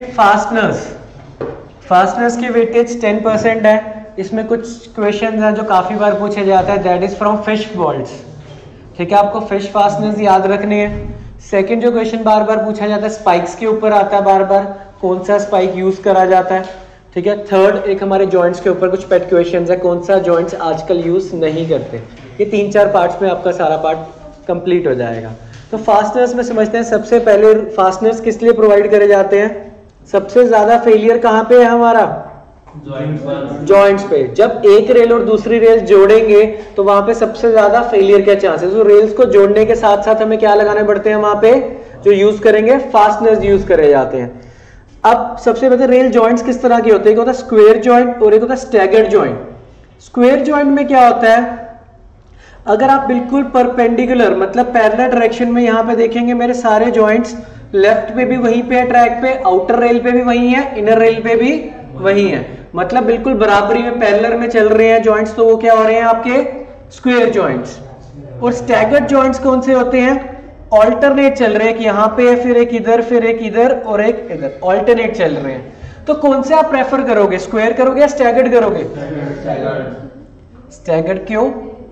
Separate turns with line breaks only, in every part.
Fasteners की weightage 10% है। इसमें कुछ क्वेश्चंस हैं जो काफी बार पूछे जाते हैं, that is from fish bolts. ठीक है, आपको फिश फास्टनर्स याद रखने हैं। सेकंड जो क्वेश्चन बार बार पूछा जाता है स्पाइक्स के ऊपर आता है बार बार, कौन सा स्पाइक यूज करा जाता है। ठीक है, थर्ड एक हमारे जॉइंट्स के ऊपर कुछ पेट क्वेश्चंस है, कौन सा जॉइंट्स आजकल यूज नहीं करते। ये 3-4 पार्ट्स में आपका सारा पार्ट कंप्लीट हो जाएगा। तो फास्टनर्स में समझते हैं, सबसे पहले फास्टनर्स किस लिए प्रोवाइड करे जाते हैं? सबसे ज्यादा फेलियर कहाँ पे है हमारा? जॉइंट्स पे। जब एक रेल और दूसरी रेल जोड़ेंगे तो वहां पे सबसे ज्यादा फेलियर के चांसेस। तो रेल्स को जोड़ने के साथ साथ हमें क्या लगाने पड़ते हैं वहां पे? जो यूज करेंगे फास्टनर्स यूज करे जाते हैं। अब सबसे पहले रेल जॉइंट्स किस तरह के होते हैं? एक होता है स्क्वायर जॉइंट और एक होता है स्टैगर्ड जॉइंट। स्क्वायर जॉइंट में क्या होता है, अगर आप बिल्कुल परपेंडिकुलर मतलब पैरेलल डायरेक्शन में यहाँ पे देखेंगे, मेरे सारे जॉइंट्स लेफ्ट पे भी वहीं पे है ट्रैक पे, आउटर रेल पे भी वहीं है, इनर रेल पे भी वहीं है, मतलब बिल्कुल बराबरी में पैरेलल में चल रहे हैं जॉइंट्स, तो वो क्या हो रहे हैं आपके स्क्वायर जॉइंट्स। और स्टैगर्ड जॉइंट्स कौन से होते हैं? ऑल्टरनेट चल रहे हैं कि यहाँ पे फिर एक इधर फिर एक इधर और एक इधर, ऑल्टरनेट चल रहे हैं। तो कौन से आप प्रेफर करोगे, स्क्वायर करोगे या स्टैगर्ड करोगे? स्टैगर्ड क्यों?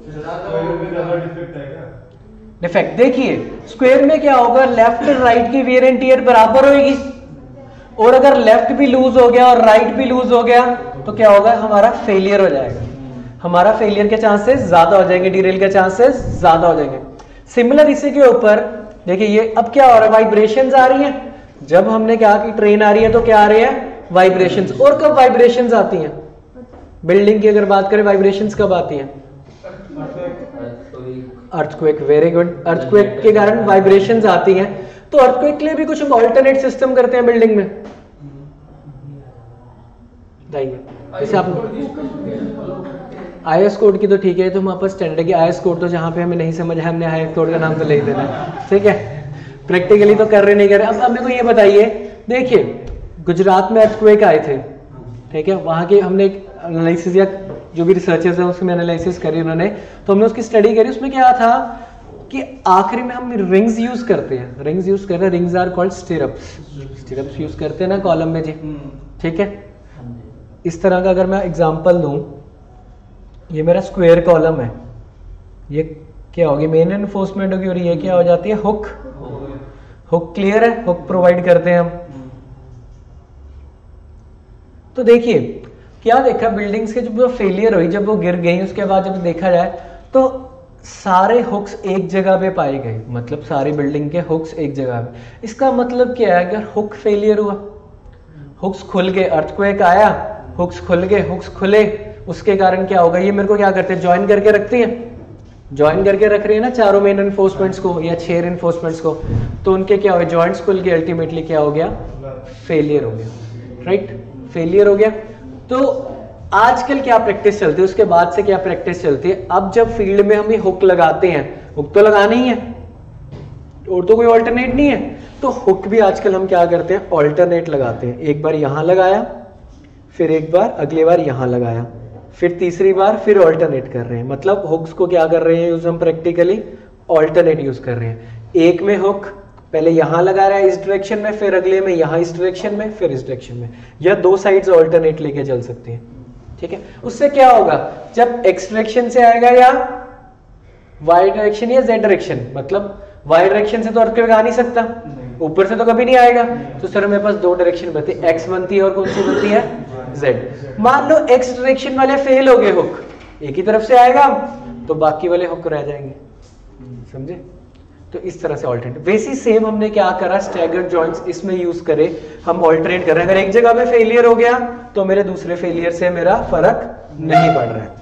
डिफेक्ट देखिए, स्क्वायर में क्या होगा, लेफ्ट राइट की वेयर एंड टियर बराबर होगी, और अगर लेफ्ट भी लूज हो गया और राइट भी लूज हो गया तो क्या होगा, हमारा फेलियर हो जाएगा। हमारा फेलियर के चांसेस ज्यादा हो जाएंगे, डिरेल के चांसेस ज्यादा हो जाएंगे। सिमिलर इसी के ऊपर देखिए, ये अब क्या हो रहा है, वाइब्रेशंस आ रही हैं। जब हमने कहा कि ट्रेन आ रही है तो क्या आ रही है, वाइब्रेशंस। और कब वाइब्रेशंस आती हैं? बिल्डिंग की अगर बात करें, वाइब्रेशंस कब आती हैं? अर्थक्वेक। वेरी गुड, अर्थक्वेक के कारण वाइब्रेशंस आती हैं। तो अर्थक्वेक के लिए भी कुछ हम ऑल्टरनेट सिस्टम करते हैं बिल्डिंग में। जैसे आप IS कोड की तो ठीक है, तो हम आपस स्टैंडर्ड की IS कोड, तो जहां पे हमें नहीं समझ है हमने IS कोड का नाम तो ले ही देना है, ठीक है। प्रैक्टिकली तो कर रहे नहीं कर रहे। अब मेरे को ये बताइए, देखिए गुजरात में अर्थक्वेक आए थे, ठीक है, वहां के हमने एक एनालिसिस या जो भी रिसर्चर्स है उसमें एनालिसिस करी उन्होंने, तो हमने उसकी स्टडी करी। उसमें क्या था कि आखिरी में हम रिंग्स यूज करते हैं, rings are called stirrups use करते हैं ना कॉलम में जी, ठीक है। इस तरह का अगर मैं एग्जांपल दूं, ये मेरा स्क्वायर कॉलम है, ये क्या होगी, मेन एनफोर्समेंट होगी, और ये क्या हो जाती है, हुक। क्लियर है, हुक प्रोवाइड करते हैं हम। तो देखिए क्या देखा, बिल्डिंग्स के जब वो फेलियर हुई, जब वो गिर गई, उसके बाद जब देखा जाए तो सारे हुक्स एक जगह पे पाए गए, मतलब सारी बिल्डिंग के हुक्स एक जगह पे। इसका मतलब क्या है, अगर हुक फेलियर हुआ, हुक्स खुल गए, अर्थक्वेक आया, हुक्स खुल गए, हुक्स खुले, उसके कारण क्या होगा, ये मेरे को क्या करते हैं, ज्वाइन करके रखते हैं, ज्वाइन करके रख रहे हैं ना चारों मेन एनफोर्समेंट्स को या 6 एनफोर्समेंट्स को, तो उनके क्या हो, जॉइंट्स खुल के अल्टीमेटली क्या हो गया, फेलियर हो गया, राइट, फेलियर हो गया। तो आजकल क्या प्रैक्टिस चलती है, उसके बाद से क्या प्रैक्टिस चलती है, अब जब फील्ड में हम ये हुक लगाते हैं, हुक तो लगाना ही है और तो कोई ऑल्टरनेट नहीं है, तो हुक भी आजकल हम क्या करते हैं, ऑल्टरनेट लगाते हैं। एक बार यहां लगाया, फिर एक बार अगली बार यहां लगाया, फिर तीसरी बार फिर ऑल्टरनेट कर रहे हैं, मतलब हुक्स को क्या कर रहे हैं यूज, हम प्रैक्टिकली ऑल्टरनेट यूज कर रहे हैं। एक में हुक पहले यहां लगा रहा है इस डायरेक्शन में, फिर अगले में यहां इस डायरेक्शन में, फिर इस डायरेक्शन में, या 2 साइड्स ऑल्टरनेट लेके चल सकते हैं, ठीक है। उससे क्या होगा, जब एक्स डायरेक्शन से आएगा या वाई डायरेक्शन या जेड डायरेक्शन, मतलब वाई डायरेक्शन से तो अर्थक्वेक आ नहीं सकता, ऊपर से तो कभी नहीं आएगा, तो सर मेरे पास 2 डायरेक्शन बनती है, एक्स बनती है और कौन सी बनती है, जेड। मान लो एक्स डायरेक्शन वाले फेल हो गए, हुक एक ही तरफ से आएगा, तो बाकी वाले हुक रह जाएंगे, समझे। तो इस तरह से ऑल्टरनेट, वैसी सेम हमने क्या करा, स्टैगर्ड जॉइंट्स इसमें यूज करे, हम ऑल्टरनेट कर रहे हैं। अगर एक जगह पे फेलियर हो गया तो मेरे दूसरे फेलियर से मेरा फर्क नहीं पड़ रहा है।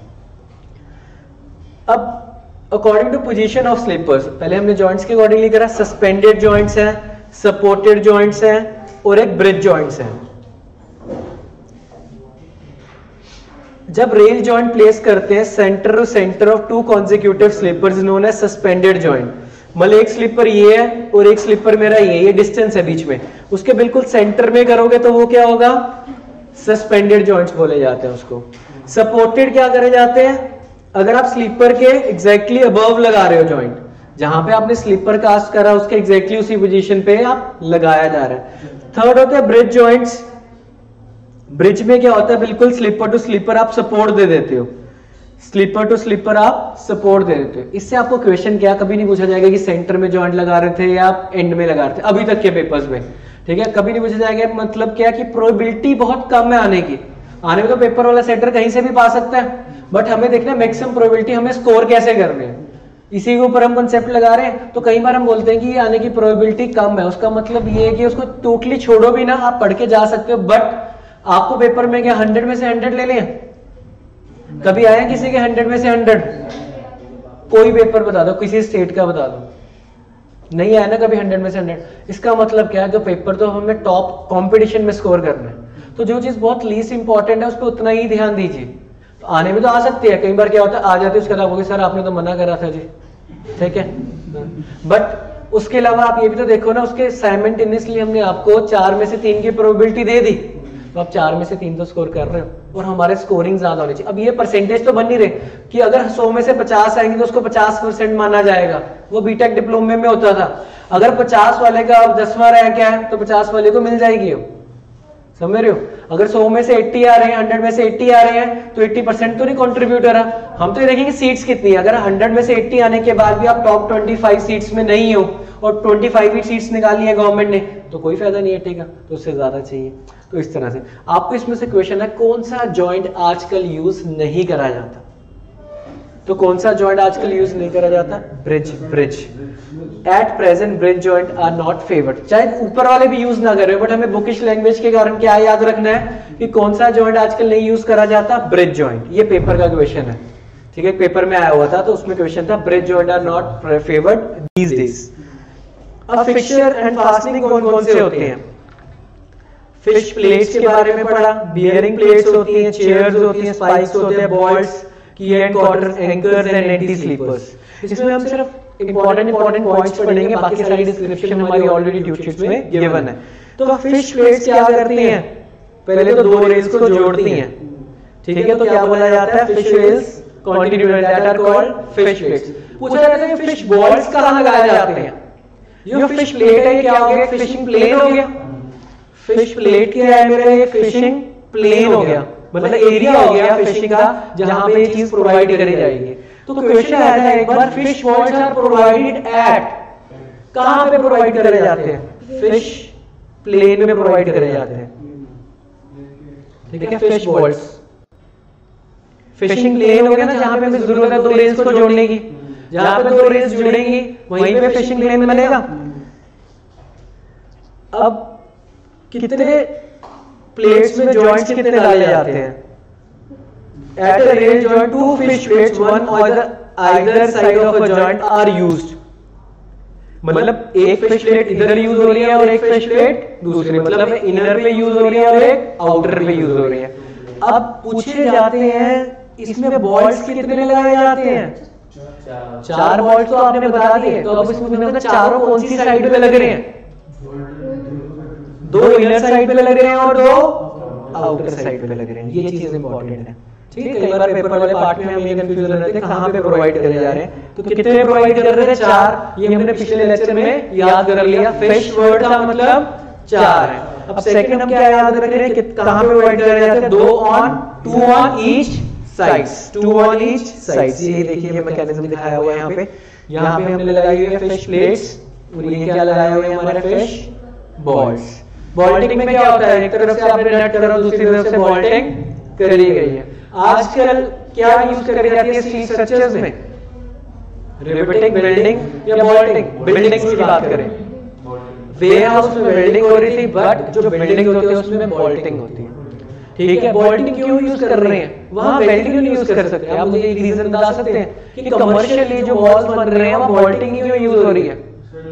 अब according to position of sleepers, पहले हमने जॉइंट्स के अकॉर्डिंगली करा, सस्पेंडेड जॉइंट्स हैं, सपोर्टेड जॉइंट्स हैं और एक ब्रिज जॉइंट्स हैं। जब रेल जॉइंट प्लेस करते हैं centre to centre of 2 consecutive sleepers known as suspended joint, मतलब एक स्लीपर ये है और एक स्लीपर मेरा ये डिस्टेंस है बीच में, उसके बिल्कुल सेंटर में करोगे तो वो क्या होगा, सस्पेंडेड जॉइंट्स बोले जाते हैं उसको। सपोर्टेड क्या करे जाते हैं, अगर आप स्लीपर के एग्जैक्टली अबव लगा रहे हो जॉइंट, जहां पे आपने स्लीपर कास्ट करा उसके एग्जैक्टली उसी पोजीशन पे आप लगाया जा रहा है। थर्ड होता है ब्रिज जॉइंट्स। ब्रिज में क्या होता है, बिल्कुल स्लीपर टू स्लीपर आप सपोर्ट दे देते हो, स्लीपर टू स्लीपर आप सपोर्ट दे देते हो। इससे आपको क्वेश्चन क्या कभी नहीं पूछा जाएगा कि सेंटर में जॉइंट लगा रहे थे या आप एंड में लगा रहे थे, अभी तक के पेपर्स में, ठीक है, कभी नहीं पूछा जाएगा। मतलब क्या कि प्रोबेबिलिटी बहुत कम है आने की, आने में तो पेपर वाला सेंटर कहीं से भी पा सकता है, बट हमें देखना है मैक्सिमम प्रोबेबिलिटी हमें स्कोर कैसे करने हैं, इसी के ऊपर हम कंसेप्ट लगा रहे हैं। तो कई बार हम बोलते हैं कि ये आने की प्रोबेबिलिटी कम है, उसका मतलब ये है कि उसको टोटली छोड़ो भी ना, आप पढ़ के जा सकते हो, बट आपको पेपर में क्या 100 में से 100 ले लें? कभी आया किसी के 100 में से 100? कोई पेपर बता दो, किसी स्टेट का बता दो, नहीं आया ना कभी 100 में से 100। इसका मतलब क्या है, जो पेपर तो हमें टॉप कंपटीशन में स्कोर करना है, तो जो चीज बहुत लीस्ट इंपॉर्टेंट है उस पर उतना ही ध्यान दीजिए। तो आने में तो आ सकती है, कई बार क्या होता है आ जाती है, उसके बाद बोलोगे सर आपने तो मना करा था जी, ठीक है, बट उसके अलावा आप ये भी तो देखो ना, उसके साइमल्टेनियसली हमने आपको 4 में से 3 की प्रोबेबिलिटी दे दी, तो आप 4 में से 3 तो स्कोर कर रहे हो और हमारे स्कोरिंग ज्यादा होनी चाहिए। अब ये परसेंटेज तो बन नहीं रहे कि अगर 100 में से 50 आएंगे तो उसको 50% माना जाएगा, वो बीटेक डिप्लोमे में होता था। अगर 50 वाले का अब 10वां रैंक है तो 50 वाले को मिल जाएगी, समझ रहे हो। अगर 100 में से 80 आ रहे हैं, 100 में से 80 आ रहे हैं, तो 80% तो नहीं कॉन्ट्रीब्यूटर है। हम तो ये देखेंगे सीट्स कितनी है, अगर 100 में से 80 आने के बाद भी आप टॉप 25 सीट्स में नहीं हो और 25 ही सीट्स निकाली है गवर्नमेंट ने, तो कोई फायदा नहीं है, ठीक है, तो उससे ज्यादा चाहिए। तो इस तरह से आपको इसमें से क्वेश्चन है कौन सा जॉइंट आजकल यूज नहीं करा जाता, तो कौन सा जॉइंट आजकल यूज नहीं करा जाता? Bridge. Bridge at present bridge joint are not favoured, चाहे ऊपर वाले भी यूज ना करे, बट हमें बुकिश लैंग्वेज के कारण क्या याद रखना है कि कौन सा जॉइंट आजकल नहीं यूज करा जाता? Bridge joint. ये पेपर का क्वेश्चन है, ठीक है, पेपर में आया हुआ था, तो उसमें क्वेश्चन था bridge joint are not favoured these days. अब फिक्सचर एंड फास्टनिंग कौन कौन से होते हैं? फिश प्लेट्स के बारे में पढ़ा, बियरिंग प्लेट्स होती हैं, चेयर्स होती हैं, स्पाइक्स होते हैं, bolts, key and quarter, anchors and anti sleepers. इसमें हम सिर्फ इंपॉर्टेंट पॉइंट्स पढ़ेंगे, बाकी सारी डिस्क्रिप्शन हमारी ऑलरेडी ट्यूट शीट्स में गिवन है। तो फिश प्लेट्स क्या करती हैं? पहले तो 2 रेल्स को जोड़ती हैं, ठीक है, तो क्या बोला जाता है? Fish rails continuous that are called fish plates. पूछा जाता है फिश बॉल्स कहां लगाए जाते हैं? ये फिश प्लेट है, क्या हो गया? फिशिंग प्लेन हो गया। फिश प्लेट क्या है मेरा? ये फिशिंग प्लेन हो गया, मतलब एरिया हो गया फिशिंग का जहां पे ये चीज प्रोवाइड करी जाएगी। तो क्वेश्चन आया था एक बार, fish balls are provided at, कहां पे प्रोवाइड करे जाते हैं? फिश प्लेन में प्रोवाइड करे जाते हैं, ठीक है, फिश बॉल्स। फिशिंग प्लेन हो गया ना, जहां पे हमें जरूरत है 2 रेल्स को जोड़ने की, जहां पे 2 रेल्स जुड़ेंगी वहीं पे फिशिंग प्लेन बनेगा। अब कितने प्लेट्स में जॉइंट्स कितने डाले जाते हैं? At a rail joint, 2 fish plates, one either side of a joint are used. मतलब एक फिश प्लेट इधर यूज हो रही है और एक फिश प्लेट दूसरे, मतलब इनर पे यूज हो रही है और एक आउटर पे यूज हो रही है। अब पूछे जाते हैं इसमें बॉल्स कितने लगाए जाते हैं? 4 बॉल्स तो आपने बता दिए, तो अब इसमें चारों कौन सी साइड पे लग रहे हैं? 2 इनर साइड पे लग रहे हैं और 2 आउटर साइड पे लग रहे हैं। ये चीज इंपॉर्टेंट है, ठीक है। कई बार पेपर वाले पार्ट में हम ये कंफ्यूजन रहते हैं कहां पे प्रोवाइड करे जा रहे हैं, तो कितने प्रोवाइड कर रहे हैं? 4। ये हमने पिछले लेक्चर में याद कर लिया, फिश वर्ड का मतलब 4 है। अब सेकंड हम क्या याद रख रहे हैं कि कहां पे प्रोवाइड करे जाते हैं? 2 on each sides, 2 on each sides. ये देखिए ये मैकेनिज्म दिखाया हुआ है यहाँ पे हमने लगाई हुई है फिश प्लेट्स और ये क्या लगाया हुआ है हमारा? Fish balls. बॉल्टिंग में क्या होता है? एक तरफ से आपने नट करो, दूसरी तरफ से बॉल्टिंग करी गई है। आजकल क्या यूज करी जाती है स्टील स्ट्रक्चर्स में? रिवेटिंग, वेल्डिंग या बॉल्टिंग? बिल्डिंग्स की बात करें, वेयर हाउस में वेल्डिंग हो रही थी, बट जो बिल्डिंग होती है उसमें बॉल्टिंग होती है, ठीक है। बॉल्टिंग क्यों यूज कर रहे हैं? वहां वेल्डिंग क्यों यूज कर सकते हैं? आप मुझे एक रीजन बता सकते हैं कि कमर्शियली जो वॉल्स बन रहे हैं वहां बॉल्टिंग क्यों यूज हो रही है?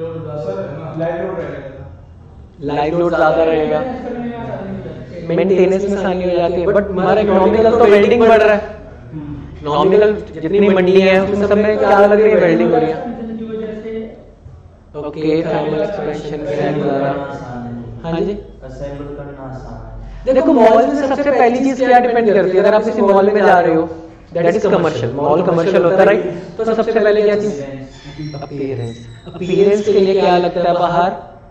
लाइव लोड ज्यादा रहेगा, मेंटेनेंस में आसानी हो जाती है, बट हमारा नॉमिनल तो वेल्डिंग बढ़ रहा है। नॉमिनल जितनी मंडी है उसमें सब में क्या लग रही है? वेल्डिंग हो रही है। ओके, थर्मल एक्सपेंशन वगैरह, हाँ जी। देखो मॉल में सबसे पहली चीज क्या डिपेंड करती है? अगर आप किसी मॉल में जा रहे हो, that is commercial, mall commercial होता है, राइट? तो सबसे पहले क्या चीज? अपीयरेंस, अपीयरेंस के लिए क्या लगता है बाहर?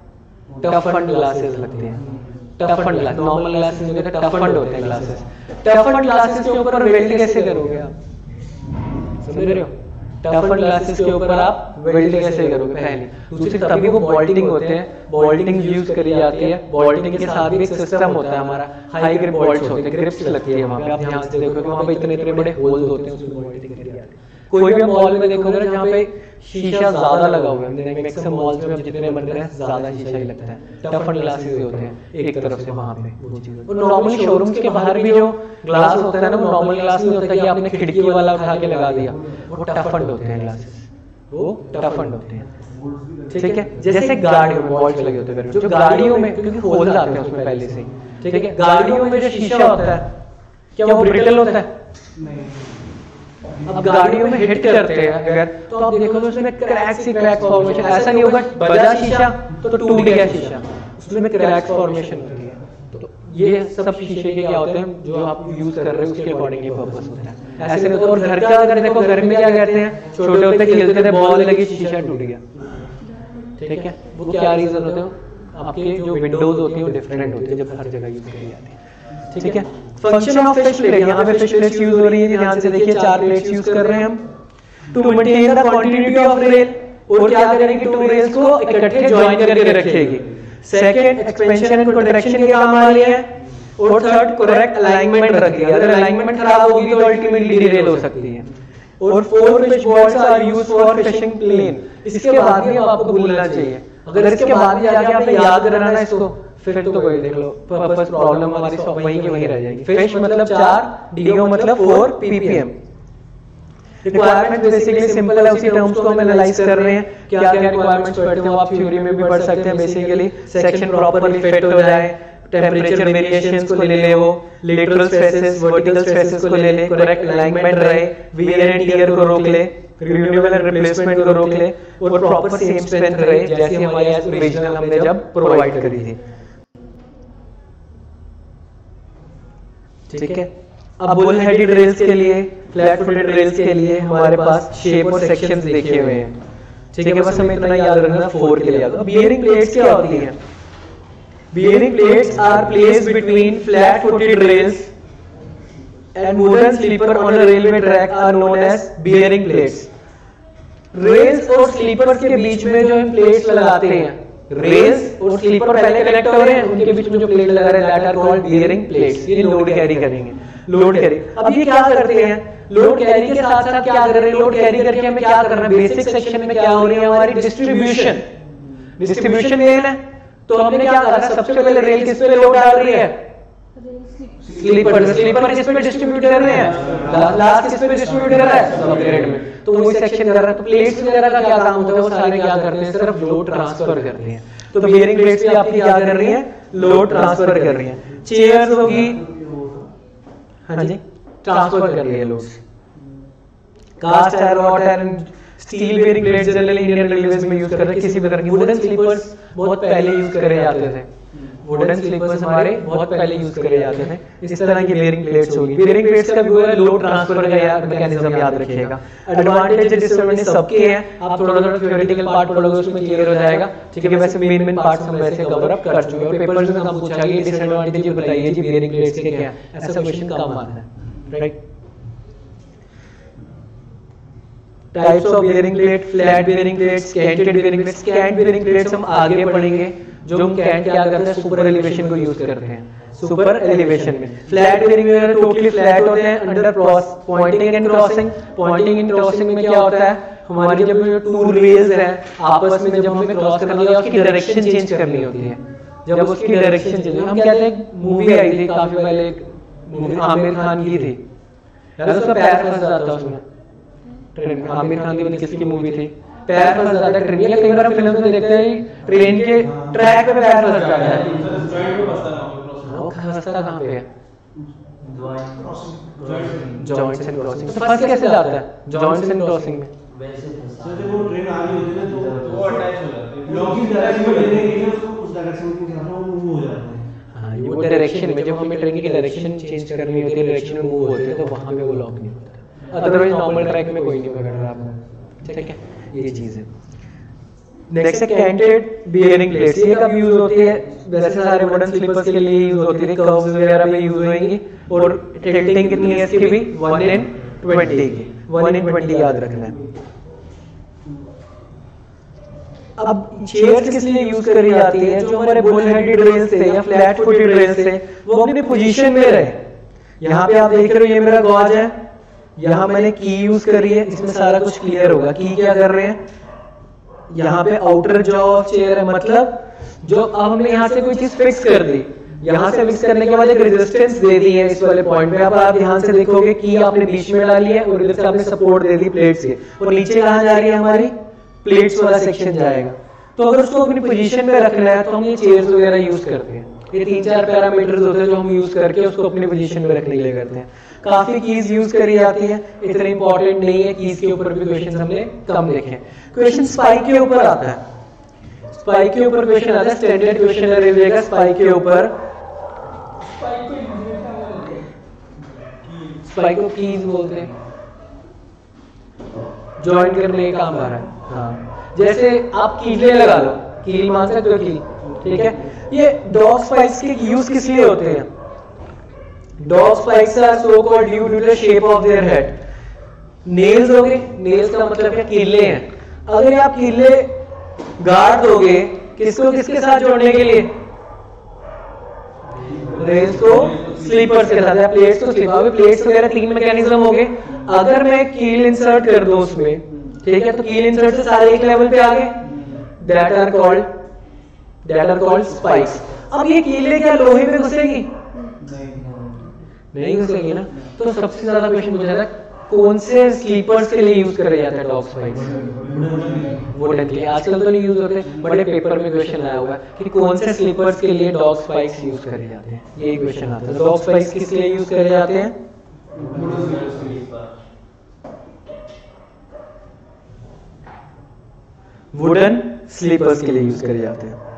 टफन ग्लासेस लगते हैं। टफन ग्लास, नॉर्मल ग्लासेस में टफन होते हैं ग्लासेस। टफन ग्लासेस के ऊपर वेल्ड कैसे करोगे आप? समझ रहे हो? टफन ग्लासेस के ऊपर आप वेल्ड कैसे करोगे? पहले दूसरी तभी वो बोल्टिंग होते हैं, बोल्टिंग यूज करी जाती है। बोल्टिंग के साथ भी एक सिस्टम होता है हमारा, हाई ग्रिप बोल्ट्स होते हैं, ग्रिप्स लगती है वहाँ पे। आप ध्यान से देखोगे वहाँ पे इतने इतने बड़े होल्स होते हैं, उसमें बोल्टिंग करी जाती है। कोई भी मॉल में देखोगे ना जहाँ पे शीशा ज्यादा लगा हुआ है, मैक्सिमम मॉल्स में जितने बन रहे हैं ज्यादा शीशा ही लगता है, टफन ग्लासेस होते हैं एक तरफ से वहाँ पे वो चीज। और नॉर्मली शोरूम्स के बाहर भी जो ग्लास होता है ना, वो नॉर्मल ग्लास नहीं होता कि आपने खिड़की वाला उठा के लगा दिया, वो टफन होते हैं ग्लासेस, वो टफन होते हैं। ठीक है, जैसे गाड़ियों में वॉल्स लगे होते हैं, जो गाड़ियों में क्योंकि होल आते हैं उसमें पहले से, ठीक है। गाड़ियों में जो शीशा होता है क्या वो ब्रिटल होता है? अब गाड़ियों में हिट करते हैं अगर, तो आप देखोगे उसमें क्रैक फॉर्मेशन, ऐसा नहीं होगा बजा शीशा तो टूट गया शीशा, उसमें क्रैक फॉर्मेशन होती है। तो ये सब शीशे के क्या होते हैं जो आप यूज कर रहे हो उसके अकॉर्डिंग ये पर्पस होता है, ऐसे नहीं होता। और घर का अगर देखो, घर में क्या कहते हैं, छोटे होते खेलते थे, बॉल लगी शीशा टूट गया, ठीक है। वो क्या रीजन होते हैं? आपके जो विंडोज होती है वो डिफरेंट होती है जब हर जगह यूज करी जाती है, ठीक है। फंक्शन ऑफ फिश प्लेट, यहाँ पे फिश प्लेट्स यूज हो रही है, ध्यान से देखिए 4 प्लेट्स यूज कर रहे हैं हम। To maintain the continuity of rail, और क्या करेंगे, 2 रेल्स को इकट्ठे ज्वाइन करके रखेगी। सेकंड, एक्सपेंशन एंड कंट्रैक्शन के काम आ रही है। और थर्ड, करेक्ट अलाइनमेंट रखी है, अगर अलाइनमेंट खराब होगी तो अल्टीमेटली डिरेल हो सकती है। और 4 fish boards are used for fishing plane. इसके बाद भी आपको भूलना चाहिए, अगर इसके बाद भी आगे आपने याद करना है इसको, फिर तो कोई देख लो पर्पस प्रॉब्लम हमारी वहीं की वहीं रह जाएगी। फिश मतलब 4, डीओ मतलब 4 पीपीएम। रिक्वायरमेंट बेसिकली सिंपल है, उसी टर्म्स को हम एनालाइज कर रहे हैं। क्या क्या रिक्वायरमेंट्स पढ़ते हो आप, थ्योरी में भी पढ़ सकते हैं। बेसिकली सेक्शन प्रॉपर्ली फिट हो जाए, टेम्परेचर वेरिएशंस को ले ले, वो लेटरल स्ट्रेसेस वर्टिकल स्ट्रेसेस को ले ले, करेक्ट अलाइनमेंट रहे, वियर एंड टियर को रोक ले, रिन्यूएबल एंड रिप्लेसमेंट को रोक ले, और प्रॉपर सेम स्ट्रेंथ रहे जैसे हमारी ओरिजिनल हमने जब प्रोवाइड करी थी, ठीक है। अब बुल हेडेड रेल्स के लिए, फ्लैट फुटेड रेल्स के लिए हमारे पास शेप और सेक्शंस देखे हुए हैं, ठीक है। बस हमें इतना याद रखना, 4 के लिए याद। अब बियरिंग प्लेट्स क्या होती हैं? Bearing plates are placed between flat-footed rails and wooden sleeper on a railway track are known as bearing plates. Rails और sleepers के बीच में जो हम plates लगाते हैं, rails और sleeper पहले कनेक्ट हो रहे हैं, उनके बीच में जो प्लेट लगा रहे हैं that are called bearing plates. ये लोड कैरी करेंगे, लोड कैरी। अब ये क्या करते हैं, लोड कैरी के साथ साथ क्या कर रहे हैं, लोड कैरी करके हमें क्या करना है, बेसिक सेक्शन में क्या हो रही है हमारी डिस्ट्रीब्यूशन, डिस्ट्रीब्यूशन मेन है। तो हमने क्या करा, सबसे पहले रेल किस पे लोड डाल रही है, स्लीपर, स्लीपर किस पे डिस्ट्रीब्यूट कर रहे हैं, लास्ट किस पे डिस्ट्रीब्यूट कर रहा है, सब ग्रेड में, तो वही सेक्शन कर रहा है। तो प्लेट्स वगैरह का क्या काम होता है, वो सारे क्या करते हैं, सिर्फ लोड ट्रांसफर करते हैं। तो बियरिंग प्लेट्स भी आपकी क्या कर रही है, लोड ट्रांसफर कर रही है। चेयर्स होगी, हाँ जी, ट्रांसफर कर रही है load. Cast iron, wrought iron, steel bearing plates generally Indian railways में यूज कर रहे हैं। किसी भी तरह की वुडन स्लीपर्स बहुत पहले यूज करे जाते थे, वुडन स्लीपर्स हमारे बहुत पहले यूज करे जाते थे। इस तरह की बेयरिंग प्लेट्स होगी। बेयरिंग प्लेट्स का भी लोड ट्रांसफर का मैकेनिज्म याद रखिएगा। एडवांटेज डिसएडवांटेज सबके हैं, आप थोड़ा थोड़ा थ्योरेटिकल पार्ट पढ़ोगे उसमें क्लियर हो जाएगा, ठीक है। वैसे मेन पार्ट्स हम वैसे कवर अप कर चुके हैं, और पेपर्स में हम पूछा गया डिसएडवांटेज बताइए जी बेयरिंग प्लेट्स के क्या, ऐसा क्वेश्चन कम आता है, right. Types of bearing plate, flat bearing plates, canted bearing plates. Cant bearing plates हम आगे पढ़ेंगे, जो हम कैंट क्या करते हैं, सुपर एलिवेशन को यूज करते हैं, सुपर एलिवेशन में। फ्लैट बेयरिंग में टोटली फ्लैट होते हैं, under pointing and crossing. Pointing and crossing में क्या होता है, हमारी जब 2 रेल्स हैं आपस में, जब हमें क्रॉस करना होता है उसकी डायरेक्शन चेंज करनी होती है। जब उसकी डायरेक्शन चेंज, हम कहते हैं मूवी आई थी काफी पहले, एक मूवी आमिर खान की थी, उसका पैर फंस जाता है उसमें, आमिर खान की किसकी मूवी थी, पैर फंस जाता है ट्रेन में। कई बार हम फिल्म में देखते हैं ट्रेन के ट्रैक पे पैर फंस जाता है, वो फंसता कहाँ पे है, जॉइंट्स एंड क्रॉसिंग। तो फंस कैसे जाता है जॉइंट्स एंड क्रॉसिंग में,
वो ट्रेन आ रही होती है तो वो अटैच हो जाती है, लॉक की डायरेक्शन में लेने के लिए उसको उस डायरेक्शन के हिसाब से वो मूव हो जाते हैं।
हाँ, ये वो डायरेक्शन में जब हमें ट्रेन की डायरेक्शन चेंज करनी होती है, डायरेक्शन में मूव होते हैं, तो वहाँ पे वो लॉक नहीं होता। अदरवाइज नॉर्मल ट्रैक में कोई नहीं पकड़ रहा आपको, ठीक है। ये चीज है। नेक्स्ट है कैंटेड बियरिंग प्लेट्स, ये कब यूज होती है? वैसे सारे वुडन स्लीपर्स के लिए यूज होती है, कर्व्स वगैरह पे यूज होंगी। और टिल्टिंग कितनी है इसकी भी? 1/20 की, 1/20 याद रखना है। अब चेयर्स किस लिए यूज करी जाती है? जो हमारे बुल हेडेड रेल्स थे या फ्लैट फुटेड रेल्स थे वो अपनी पोजीशन में रहे। यहाँ पे आप देख रहे हो ये मेरा गॉज है, यहाँ मैंने की यूज करी है, इसमें सारा कुछ क्लियर होगा। की क्या कर रहे हैं? यहाँ पे आउटर जॉ ऑफ चेयर है, मतलब जो अब हमने यहाँ से कोई चीज फिक्स कर दी, यहाँ से फिक्स करने के बाद एक रेजिस्टेंस दे दी है इस वाले पॉइंट पे। अब आप ध्यान से देखोगे की आपने बीच में डाली है और इधर से आपने सपोर्ट दे दी प्लेट्स के, और नीचे कहाँ जा रही है हमारी? प्लेट्स वाला सेक्शन जाएगा। तो अगर उसको अपनी पोजीशन में रखना है तो हम ये चेयर्स वगैरह यूज करते हैं। ये 3-4 पैरामीटर्स होते हैं जो हम यूज करके उसको अपनी पोजीशन में रखने के लिए करते हैं। काफी कीज यूज करी जाती है, इतने इंपॉर्टेंट नहीं है। कीज के ऊपर भी क्वेश्चन हमने कम देखे। क्वेश्चन स्पाइक के ऊपर आता है, स्पाइक के ऊपर क्वेश्चन आता है। स्टैंडर्ड क्वेश्चन रेलवे का स्पाइक के ऊपर, स्पाइक को कीज बोलते हैं, ज्वाइन करने का काम आ रहा है। हाँ, जैसे आप कीलें लगा लो, कील मान सकते हो कील, ठीक है। ये डॉग स्पाइक्स के यूज किस लिए होते हैं? Dog spikes are so called due to the shape of their head. Nails हो गए, नेल्स का मतलब क्या? कीले हैं। अगर आप कीले गाड़ दोगे किसको किसके साथ जोड़ने के लिए? रेल्स को स्लीपर्स के साथ या प्लेट्स को स्लीपर। प्लेट्स वगैरह 3 मैकेनिज्म हो गए। अगर मैं कील इंसर्ट कर दूं उसमें, ठीक है, तो कील इंसर्ट से सारे एक लेवल पे आ गए, दैट आर कॉल्ड स्पाइक्स। अब ये कीलें क्या लोहे में घुसेगी? नहीं घुसेगी ना। तो सबसे ज्यादा क्वेश्चन पूछा था कौन से स्लीपर्स के लिए यूज करे जाते हैं डॉग स्पाइक्स? वुडन के लिए। आजकल तो नहीं यूज होते, बड़े पेपर में क्वेश्चन आया हुआ है कि कौन से स्लीपर्स के लिए डॉग स्पाइक्स यूज करे जाते हैं, यही क्वेश्चन आता है। डॉग स्पाइक्स किस लिए यूज करे जाते हैं? वुडन स्लीपर्स के लिए यूज करे जाते हैं।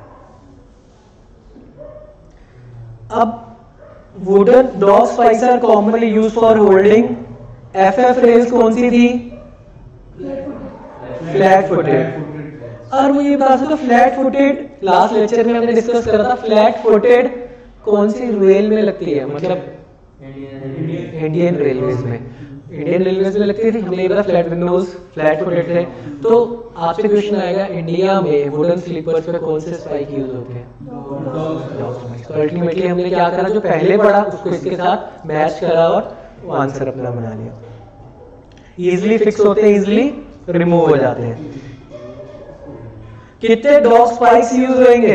अब wooden dog spikes are commonly use for holding. FF rails कौन सी थी? Flat footed. और मुझे बता सकते हो फ्लैट फुटेड, लास्ट लेक्चर में हमने डिस्कस करा था, फ्लैट फुटेड कौन सी रेल में लगती है? मतलब इंडियन रेलवेज में, इंडियन रेलवेज में लगती थी। हमने ये पता फ्लैट विंडोज, फ्लैट फुटेड थे। तो आपसे क्वेश्चन आएगा इंडिया में वुडन स्लीपर्स पे कौन से स्पाइक यूज होते हैं? तो अल्टीमेटली हमने क्या करा, जो पहले पढ़ा उसको इसके साथ मैच करा और आंसर अपना बना लिया। इजीली फिक्स होते हैं, इजीली रिमूव हो जाते हैं। कितने डॉग स्पाइक्स यूज होंगे?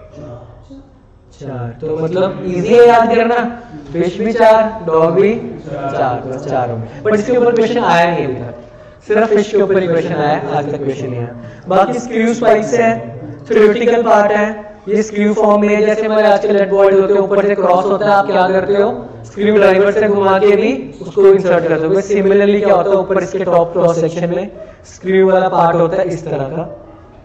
4। तो मतलब इजी है याद करना, फिश भी 4, डॉग भी 4, बस 4 होंगे। बट इसके ऊपर क्वेश्चन आया नहीं अभी तक, सिर्फ फिश के ऊपर ही क्वेश्चन आया, आज तक क्वेश्चन नहीं आया। बाकी स्क्रू स्पाइक्स है, थ्योरेटिकल पार्ट है। ये स्क्रू फॉर्म में, जैसे हमारे आजकल लेड बॉल्ट होते हैं, ऊपर से क्रॉस होता है, आप क्या करते हो? स्क्रू ड्राइवर से घुमा के भी उसको इंसर्ट कर दोगे। सिमिलरली क्या होता है, ऊपर इसके टॉप क्रॉस सेक्शन में स्क्रू वाला पार्ट होता है इस तरह का,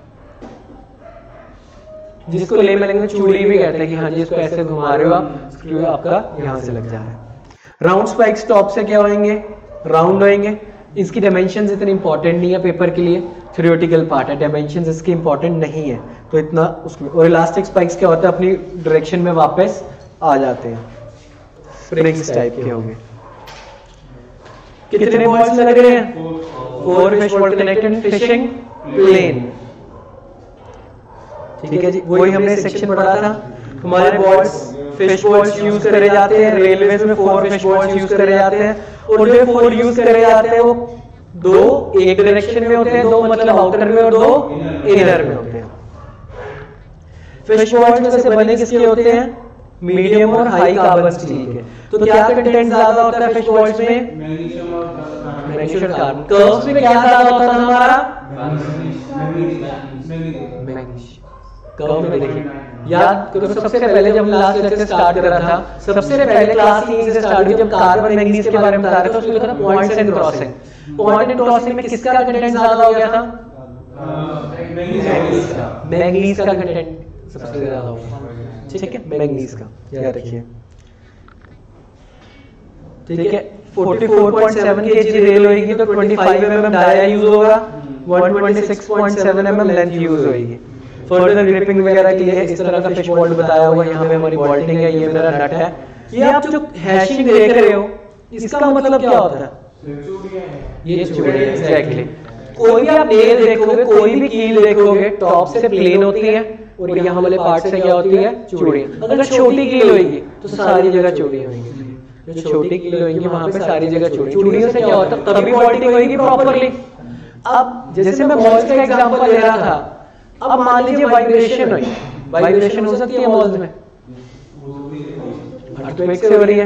जिसको लेमन लैंग्वेज चूड़ी भी कहते हैं कि हाँ जी इसको ऐसे घुमा रहे हो आप, स्क्रू आपका यहाँ से लग जा रहा है। राउंड स्पाइक्स टॉप से क्या होंगे? राउंड होंगे। इसकी डायमेंशंस इतनी इंपॉर्टेंट नहीं है पेपर के लिए, थ्योरेटिकल पार्ट है, डायमेंशंस इसकी इंपॉर्टेंट नहीं है तो इतना उसमें। और इलास्टिक स्पाइक्स क्या होता है, अपनी डायरेक्शन में वापस आ जाते हैं, स्प्रिंग्स टाइप के होंगे। कितने बॉल्स लग रहे हैं? 4 fish ball connected fishing plane, ठीक है जी। वही हमने सेक्शन पढ़ा था। हमारे बॉल्स फिश बॉल्स यूज करे जाते हैं, रेलवेज में 4 फिश बॉल्स यूज करे जाते हैं। और जो 4 यूज करे जाते हैं वो 2 एक डायरेक्शन में होते हैं, 2 मतलब आउटर में और 2 इनर में होते हैं। फिश बॉल्स में से बने किसके होते हैं? मीडियम और हाई कार्बन स्टील के। तो क्या कंटेंट ज्यादा होता है फिश बॉल्स में? Magnesium carbon. कर्व्स में क्या ज्यादा होता है हमारा? मैग्नीशियम। कर्व में देखिए याद करो, सबसे पहले जब लास्ट लेक्चर स्टार्ट करा था, सबसे पहले क्लास 3 से स्टार्ट हुई, जब कार्बन मैंगनीज के बारे में बता रहे थे, उसमें लिखा था points and crossing. Point and crossing में किसका कंटेंट ज्यादा हो गया था? मैंगनीज का कंटेंट सबसे ज्यादा होगा, ठीक है, मैंगनीज का, याद रखिए, ठीक है। 44.7 kg रेल होगी तो 25 mm डाया यूज होगा, 126.7 mm लेंथ यूज होगी। फर्दर ग्रिपिंग वगैरह के लिए इस तरह का फिश बोल्ट बताया हुआ है। यहाँ पे हमारी बोल्टिंग है, ये मेरा नट है। ये आप जो हैशिंग देख रहे हो इसका मतलब क्या होता है? ये चूड़ियां, एग्जैक्टली। कोई भी आप नेल देखोगे, कोई भी कील देखोगे, टॉप से प्लेन होती है और यहाँ वाले पार्ट से क्या होती है? चूड़ियां। अगर छोटी कील होगी तो सारी जगह चूड़ियां होंगी। जो छोटी कील होंगी वहां पे सारी जगह चूड़ियों से क्या होता है? तभी बोल्टिंग होगी प्रॉपरली। अब जैसे मैं मॉल्स का एग्जांपल ले रहा था, अब मान लीजिए वाइब्रेशन हुई, वाइब्रेशन हो सकती है मॉल्स में, अर्थक्वेक से हो रही है,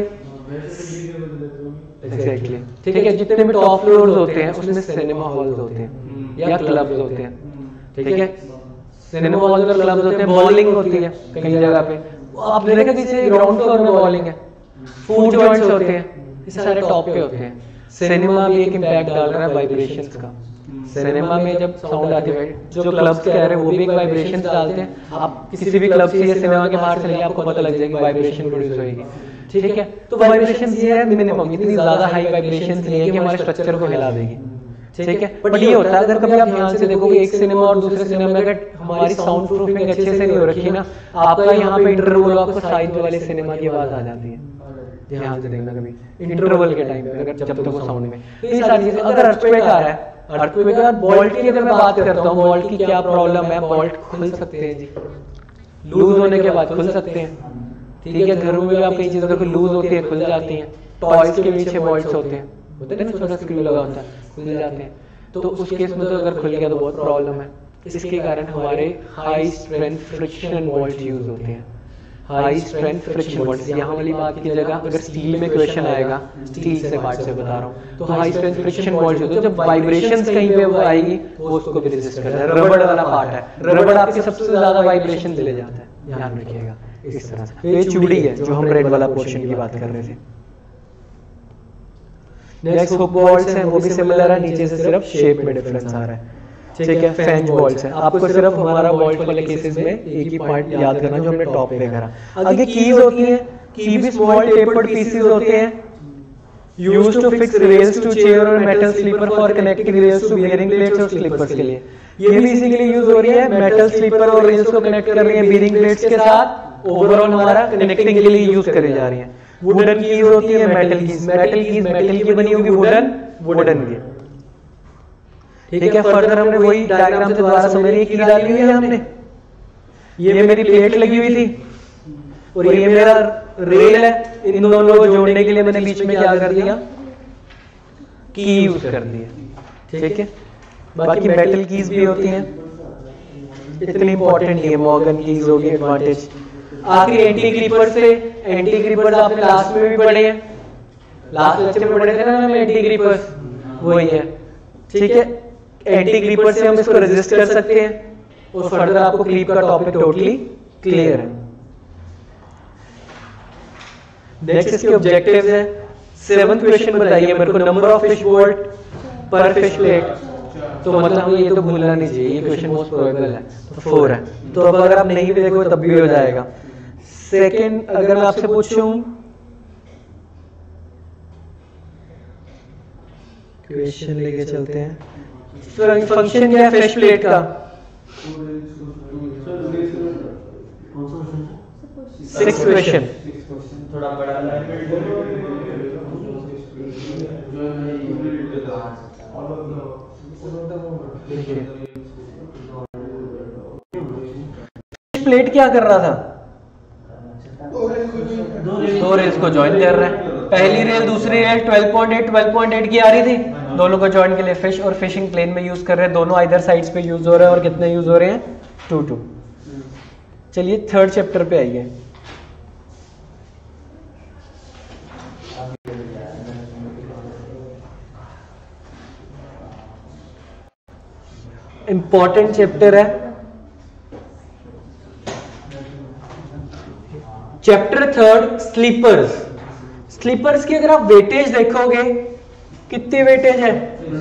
एग्जैक्टली, ठीक है। जितने भी टॉप फ्लोर्स होते हैं उसमें सिनेमा हॉल्स होते हैं या क्लब्स होते हैं, ठीक है। सिनेमा हॉल और क्लब्स होते हैं, बॉलिंग होती है कई जगह पे, आपने देखा किसी ग्राउंड फ्लोर में बॉलिंग है, फूड जॉइंट्स होते हैं, ये सारे टॉप पे होते हैं। सिनेमा भी एक इम्पैक्ट डाल रहा है वाइब्रेशंस का। सिनेमा में जब साउंड आती है, जो क्लब्स कह रहे हैं वो भी एक वाइब्रेशन डालते हैं। आप किसी भी क्लब से या सिनेमा के बाहर चले आपको पता लग जाएगी वाइब्रेशन प्रोड्यूस होगी, ठीक है। तो वाइब्रेशन ये है मिनिमम, इतनी ज्यादा हाई वाइब्रेशन नहीं है कि हमारे स्ट्रक्चर को हिला देगी, ठीक है। बट ये होता है अगर कभी आप ध्यान से देखोगे एक सिनेमा और दूसरे सिनेमा में अगर हमारी साउंड प्रूफिंग अच्छे से नहीं हो रखी ना, आपका यहाँ पे इंटरवल आपको साइड वाले सिनेमा की आवाज आ जाती है। ध्यान से देखना कभी इंटरवल के टाइम पे अगर जब तक वो साउंड में, तो ये सारी चीजें। अगर अर्थक्वेक आ रहा है, अर्थक्वेक और बोल्ट की अगर मैं बात करता हूँ, बोल्ट की क्या प्रॉब्लम है? बोल्ट खुल सकते हैं जी, लूज होने के बाद खुल सकते हैं, ठीक है। घरों में आप कई चीजों देखो लूज होती है, खुल जाती हैं। टॉयज के पीछे बोल्ट्स होते हैं ना, छोटा स्क्रू लगा होता है, खुल जाते हैं। तो उस केस में तो अगर खुल गया तो बहुत प्रॉब्लम है। इसके कारण हमारे high strength friction bolt use होते हैं। हाई स्ट्रेंथ फ्रिक्शन बोल्ट, यहाँ वाली बात की जगह अगर स्टील में क्वेश्चन आएगा, स्टील से पार्ट से बता रहा हूँ, तो हाई स्ट्रेंथ फ्रिक्शन बोल्ट होते हैं। जब वाइब्रेशंस कहीं पे वो आएगी वो उसको भी रेजिस्ट करता है। रबड़ वाला पार्ट है, रबड़ आपके सबसे ज्यादा वाइब्रेशन ले जाता है, ध्यान रखिएगा इस तरह से। ये चूड़ी है जो हम रेड वाला पोर्शन की बात कर रहे थे। नेक्स्ट हुक बोल्ट्स हैं, वो भी सिमिलर है, नीचे से सिर्फ शेप में डिफरेंस आ रहा है, ठीक है। फ्लैंज बोल्ट्स हैं, आपको सिर्फ हमारा बोल्ट वाले केसेस में एक ही पॉइंट याद करना जो हमने टॉप पे करा। आगे कीज होती हैं, की भी स्मॉल टेपर्ड पीसेस होते हैं, used to fix rails to chair और metal sleeper for connecting rails to bearing plates और स्लीपर्स के लिए। ये भी इसी के लिए यूज हो रही है, मेटल स्लीपर और रेल्स को कनेक्ट कर रही है बियरिंग प्लेट्स के साथ, ओवरऑल हमारा कनेक्टिंग के लिए यूज करी जा रही है। वुडन कीज होती है, metal keys, metal keys metal की बनी होगी, वुडन की, ठीक है। फर्दर हमने वही डायग्राम से दोबारा समझ रही की डाली हुई है हमने। ये मेरी प्लेट लगी हुई थी और ये मेरा रेल है, इन दोनों को जोड़ने के लिए मैंने बीच में क्या कर दिया? की यूज कर दी है, ठीक है। बाकी मेटल कीज भी होती हैं, इतनी इंपॉर्टेंट नहीं है, मॉर्गन कीज होगी एडवांटेज। आखिर एंटी क्रीपर से, एंटी क्रीपर्स आपने लास्ट में भी पढ़े हैं, लास्ट लेक्चर में पढ़े थे ना हम एंटी क्रीपर्स, वही है, ठीक है। एंटी क्रीपर से हम इसको रेजिस्ट कर सकते हैं और फर्दर आपको क्रीप का टॉपिक टोटली क्लियर है। नेक्स्ट इसके ऑब्जेक्टिव्स हैं। 7th क्वेश्चन बताइए मेरे को, नंबर ऑफ फिश बोल्ट पर फिश प्लेट। तो मतलब ये तो भूलना नहीं चाहिए, ये क्वेश्चन मोस्ट प्रोबेबल है, तो 4 है। तो अब अगर आप नहीं भी देखोगे तब भी हो जाएगा। सेकंड, अगर मैं आपसे पूछूं क्वेश्चन लेके चलते हैं, फंक्शन क्या है फिश प्लेट का? 6th क्वेश्चन,
थोड़ा बड़ा
प्लेट क्या कर रहा था? दो रेल्स को ज्वाइन कर रहा है। पहली रेल दूसरी रेल 12.8 की आ रही थी, दोनों को ज्वाइन के लिए फिश और फिशिंग प्लेन में यूज कर रहे हैं, दोनों आइदर साइड्स पे यूज हो रहे हैं। और कितने यूज हो रहे हैं? 2-2। चलिए 3rd चैप्टर पे आइए। इंपॉर्टेंट चैप्टर है, चैप्टर 3rd स्लीपर्स। स्लीपर्स की अगर आप वेटेज देखोगे, कितनी वेटेज है?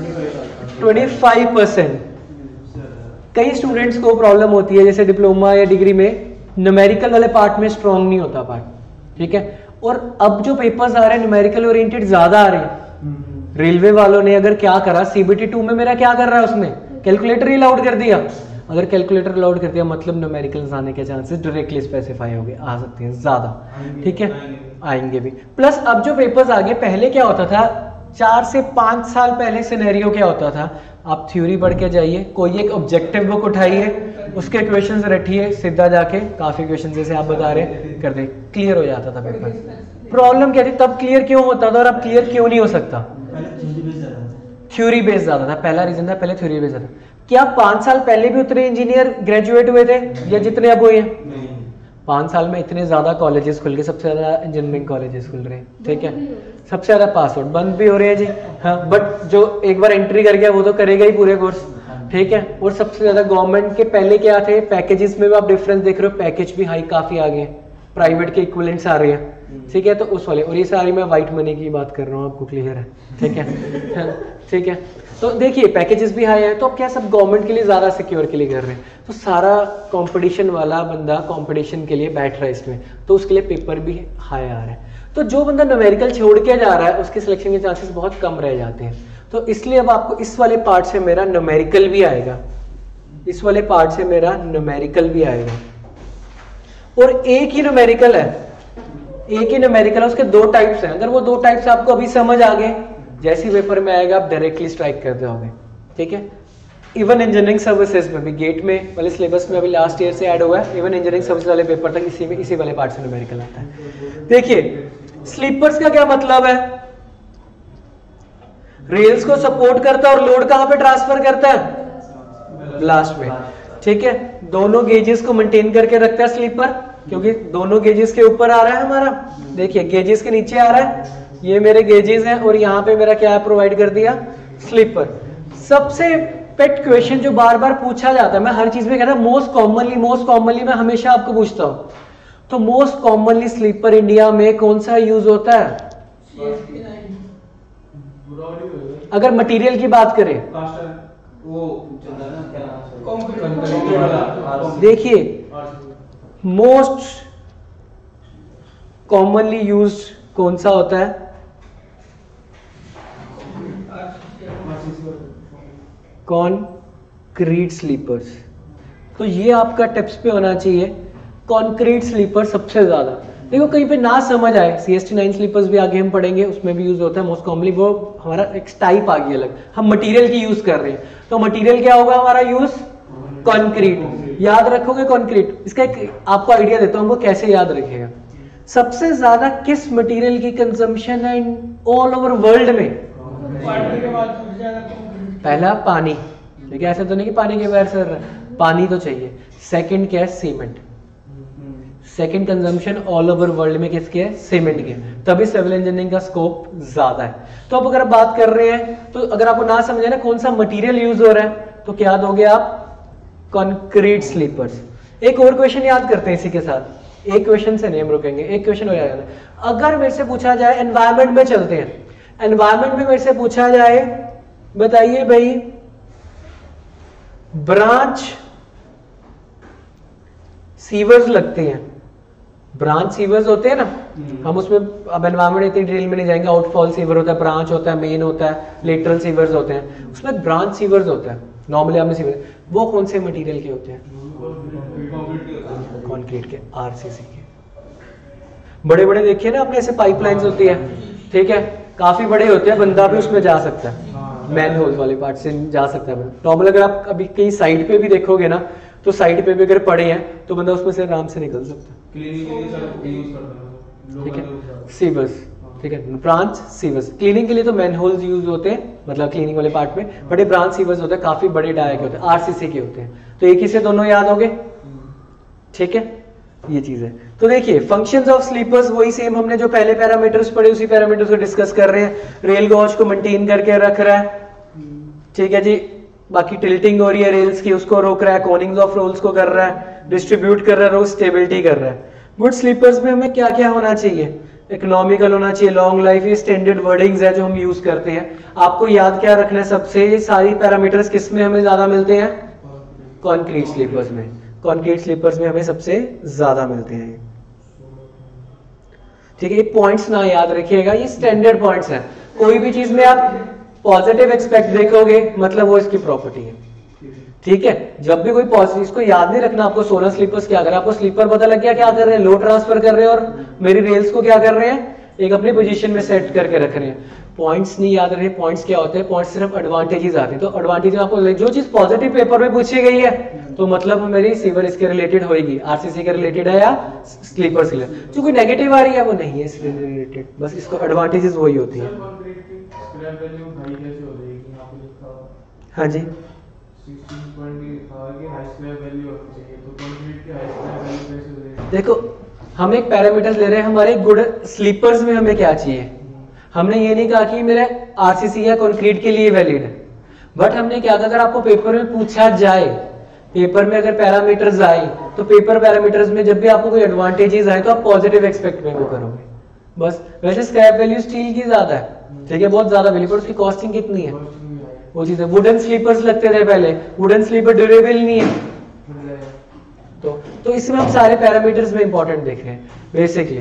25%। कई स्टूडेंट्स को प्रॉब्लम होती है, जैसे डिप्लोमा या डिग्री में न्यूमेरिकल वाले पार्ट में स्ट्रॉन्ग नहीं होता पार्ट, ठीक है। और अब जो पेपर्स आ रहे हैं न्यूमेरिकल ओरिएंटेड ज्यादा आ रहे हैं। रेलवे वालों ने अगर क्या करा, CBT 2 में मेरा क्या कर रहा है, उसमें कैलकुलेटर ही अलाउड कर दिया, अगर कैलकुलेटर अलाउड कर दिया मतलब न्यूमेरिकल्स आने के चांसेस डायरेक्टली स्पेसिफाई हो गए, आ सकते हैं ज़्यादा, ठीक है, आएंगे भी। प्लस अब जो पेपर्स आ गए, पहले क्या होता था, 4 से 5 साल पहले सिनेरियो क्या होता था, आप थ्योरी पढ़ के जाइए, कोई एक ऑब्जेक्टिव बुक उठाइए, उसके क्वेश्चंस रटिए, सीधा जाके काफ़ी क्वेश्चन जैसे आप बता रहे कर दे, क्लियर हो जाता था पेपर। प्रॉब्लम क्या थी, तब क्लियर क्यों होता था और अब क्लियर क्यों नहीं हो सकता, थ्योरी बेस्ड ज़्यादा था, पहला रीजन था, पहले थ्योरी बेस्ड था। क्या 5 साल पहले भी उतने इंजीनियर ग्रेजुएट हुए थे या जितने अब हुए हैं? 5 साल में इतने ज़्यादा कॉलेजेस खुल गए, सबसे ज़्यादा इंजीनियरिंग कॉलेजेस खुल रहे हैं, ठीक है, सबसे ज़्यादा पास आउट बंद भी हो रहे हैं जी, हाँ, बट जो एक बार एंट्री कर गया वो तो करेगा ही पूरे कोर्स, ठीक है। और सबसे ज़्यादा गवर्नमेंट के पहले क्या थे, पैकेजेस में भी आप डिफरेंस देख रहे हो, पैकेज भी हाई काफ़ी आ गए, प्राइवेट के इक्विवेलेंट्स आ रहे हैं, ठीक है, तो उस वाले, और ये सारी मैं वाइट मनी की बात कर रहा हूँ, आपको क्लियर है, ठीक है, ठीक है। तो देखिए पैकेजेस भी हाई है, तो अब क्या सब गवर्नमेंट के लिए ज़्यादा सिक्योर के लिए कर रहे हैं, तो सारा कंपटीशन वाला बंदा कंपटीशन के लिए बैठ रहा है इसमें, तो उसके लिए पेपर भी हाई आ रहा है। तो जो बंदा न्यूमेरिकल छोड़ के जा रहा है उसके सिलेक्शन के चांसेस बहुत कम रह जाते हैं। तो इसलिए अब आपको इस वाले पार्ट से मेरा न्यूमेरिकल भी आएगा, इस वाले पार्ट से मेरा न्यूमेरिकल भी आएगा, और एक ही न्यूमेरिकल है, एक ही न्यूमेरिकल है, उसके 2 टाइप्स हैं। अगर वो 2 टाइप्स आपको अभी समझ आ गए, जैसे ही पेपर में आएगा आप डायरेक्टली स्ट्राइक कर दोगे, ठीक है। इवन इंजीनियरिंग सर्विसेज में भी गेट में वाले सिलेबस में अभी लास्ट ईयर से ऐड हुआ है, इवन इंजीनियरिंग सर्विस वाले पेपर तक इसी वाले पार्ट से न्यूमेरिकल आता है। देखिए स्लीपर्स का क्या मतलब है, रेल्स को सपोर्ट करता है और लोड कहां पे ट्रांसफर करता है, लास्ट में, ठीक है। दोनों गेजेस को मेंटेन करके रखता है स्लीपर, क्योंकि दोनों गेजेस के ऊपर आ रहा है हमारा, देखिए गेजेस के नीचे आ रहा है, ये मेरे गेजेस हैं और यहाँ पे मेरा क्या प्रोवाइड कर दिया, स्लीपर। सबसे पेट क्वेश्चन जो बार बार पूछा जाता है, मैं हर चीज में कहता हूँ मोस्ट कॉमनली मैं हमेशा आपको पूछता हूँ, तो मोस्ट कॉमनली स्लीपर इंडिया में कौन सा यूज होता है? अगर मटेरियल की बात करें, देखिए मोस्ट कॉमनली यूज्ड कौन सा होता है? Concrete sleepers. तो ये आपका टिप्स पे होना चाहिए, कॉन्क्रीट स्लीपर सबसे ज्यादा। देखो कहीं पे ना समझ आए, CST9 स्लीपर्स भी आगे हम पढ़ेंगे, उसमें भी यूज होता है मोस्ट कॉमनली, वो हमारा एक टाइप आ गई अलग, हम मटेरियल की यूज कर रहे हैं, तो मटेरियल क्या होगा हमारा यूज? कॉन्क्रीट। याद रखोगे कॉन्क्रीट, इसका एक आपको आइडिया देता हूं, वो कैसे याद रखिएगा। सबसे ज्यादा किस मटेरियल की कंजम्पशन है ऑल ओवर वर्ल्ड में? पहला पानी, ठीक है, ऐसा तो नहीं कि पानी के बगैर सर, पानी तो चाहिए। सेकंड क्या है? Cement. Second consumption all over world में किसके है? सीमेंट के। तभी सिविल इंजीनियरिंग का स्कोप ज्यादा है। तो अब अगर आप बात कर रहे हैं, तो अगर आपको ना समझे ना कौन सा मटेरियल यूज हो रहा है, तो क्या दोगे आप? Concrete sleepers. एक और क्वेश्चन याद करते हैं इसी के साथ, एक क्वेश्चन से नहीं हम रुकेंगे, एक क्वेश्चन हो जाएगा। अगर मेरे से पूछा जाए, एनवायरमेंट में चलते हैं, एनवायरमेंट में मेरे से पूछा जाए, बताइए भाई ब्रांच सीवर्स लगते हैं, ब्रांच सीवर्स होते हैं ना, हम उसमें अब एनवायरमेंट इतनी डिटेल में नहीं जाएंगे, आउटफॉल सीवर होता है, ब्रांच होता है, मेन होता है, लेटरल सीवर्स होते हैं, उसमें ब्रांच सीवर्स होता है नॉर्मली आपने सीवर, वो कौन से मटेरियल के होते हैं? कंक्रीट के, आरसीसी के। बड़े बड़े देखिए ना आपने, ऐसे पाइपलाइंस होती है, ठीक है, काफी बड़े होते हैं, बंदा भी उसमें जा सकता है, मैन होल वाले पार्ट से जा सकता है। नॉर्मल अगर आप अभी कहीं साइड पे भी देखोगे ना, तो साइड पे भी अगर पड़े हैं तो बंदा उसमें से आराम से निकल सकता है, ठीक है। सीवर्स, ठीक है, ब्रांच सीवर्स। क्लीनिंग के लिए तो मैन होल्स यूज होते हैं, मतलब क्लीनिंग वाले पार्ट में बड़े ब्रांच सीवर्स होते हैं, काफी बड़े डाया के होते हैं, आरसीसी के होते हैं। तो एक ही से दोनों याद होंगे, ठीक है, ये चीज है। तो देखिए फंक्शंस ऑफ स्लीपर्स वही सेम, हमने जो पहले पैरामीटर्स पढ़े उसी पैरामीटर्स को डिस्कस कर रहे हैं। रेल गॉज को मेंटेन करके रख रहा है, ठीक है जी, बाकी टिल्टिंग हो रही है रेल्स की, उसको रोक रहा है, कॉनिंग्स ऑफ रोल्स को कर रहा है, डिस्ट्रीब्यूट कर रहा है, रोल स्टेबिलिटी कर रहा है। गुड स्लीपर्स में हमें क्या क्या होना चाहिए? इकोनॉमिकल होना चाहिए, लॉन्ग लाइफ, ये स्टैंडर्ड वर्डिंग्स है जो हम यूज करते हैं। आपको याद क्या रखना है सबसे, ये सारी पैरामीटर्स किस में हमें ज्यादा मिलते हैं? कॉन्क्रीट स्लीपर्स में। कॉन्क्रीट स्लीपर्स में हमें सबसे ज्यादा मिलते हैं, ठीक है। ये पॉइंट्स ना याद रखिएगा, ये स्टैंडर्ड पॉइंट्स हैं। कोई भी चीज में आप पॉजिटिव एक्सपेक्ट देखोगे मतलब वो इसकी प्रॉपर्टी है, ठीक है, जब भी कोई पॉजिटिव, इसको याद नहीं रखना आपको सोलर स्लीपर्स क्या कर रहे हैं, आपको स्लीपर पता लग गया क्या कर रहे हैं, लोड ट्रांसफर कर रहे हैं और मेरी रेल्स को क्या कर रहे हैं, एक अपनी पोजीशन में सेट करके रख रहे हैं। पॉइंट्स नहीं याद रहे, पॉइंट्स क्या होते हैं, पॉइंट्स सिर्फ एडवांटेजेस आते हैं। तो एडवांटेज आपको जो चीज पॉजिटिव पेपर में पूछी गई है तो मतलब मेरी सिविल इसके रिलेटेड होगी, आरसीसी के रिलेटेड है या स्लीपर्स के रिलेटेड। जो कोई नेगेटिव आ रही है वो नहीं है इससे रिलेटेड, बस इसको एडवांटेजेस वही होती है। हाँ जी, देखो हम एक पैरामीटर्स ले रहे हैं, हमारे गुड स्लीपर्स में हमें क्या चाहिए, हमने ये नहीं कहा कि मेरे आरसीसी या कंक्रीट के लिए वैलिड है, बट हमने क्या कहा अगर आपको पेपर में पूछा जाए, पेपर में अगर पैरामीटर्स आए तो पेपर पैरामीटर्स में जब भी आपको कोई एडवांटेजेस आए तो आप पॉजिटिव एक्सपेक्ट में वो करोगे बस। वैसे स्क्रैप वैल्यू स्टील की ज्यादा है, ठीक है, बहुत ज्यादा वैल्यू, पर उसकी कॉस्टिंग कितनी है वो चीज है। वुडन स्लीपर्स लगते थे पहले, वुडन स्लीपर ड्यूरेबल नहीं है, तो इसमें हम सारे पैरामीटर्स में इंपॉर्टेंट देख रहे हैं basically.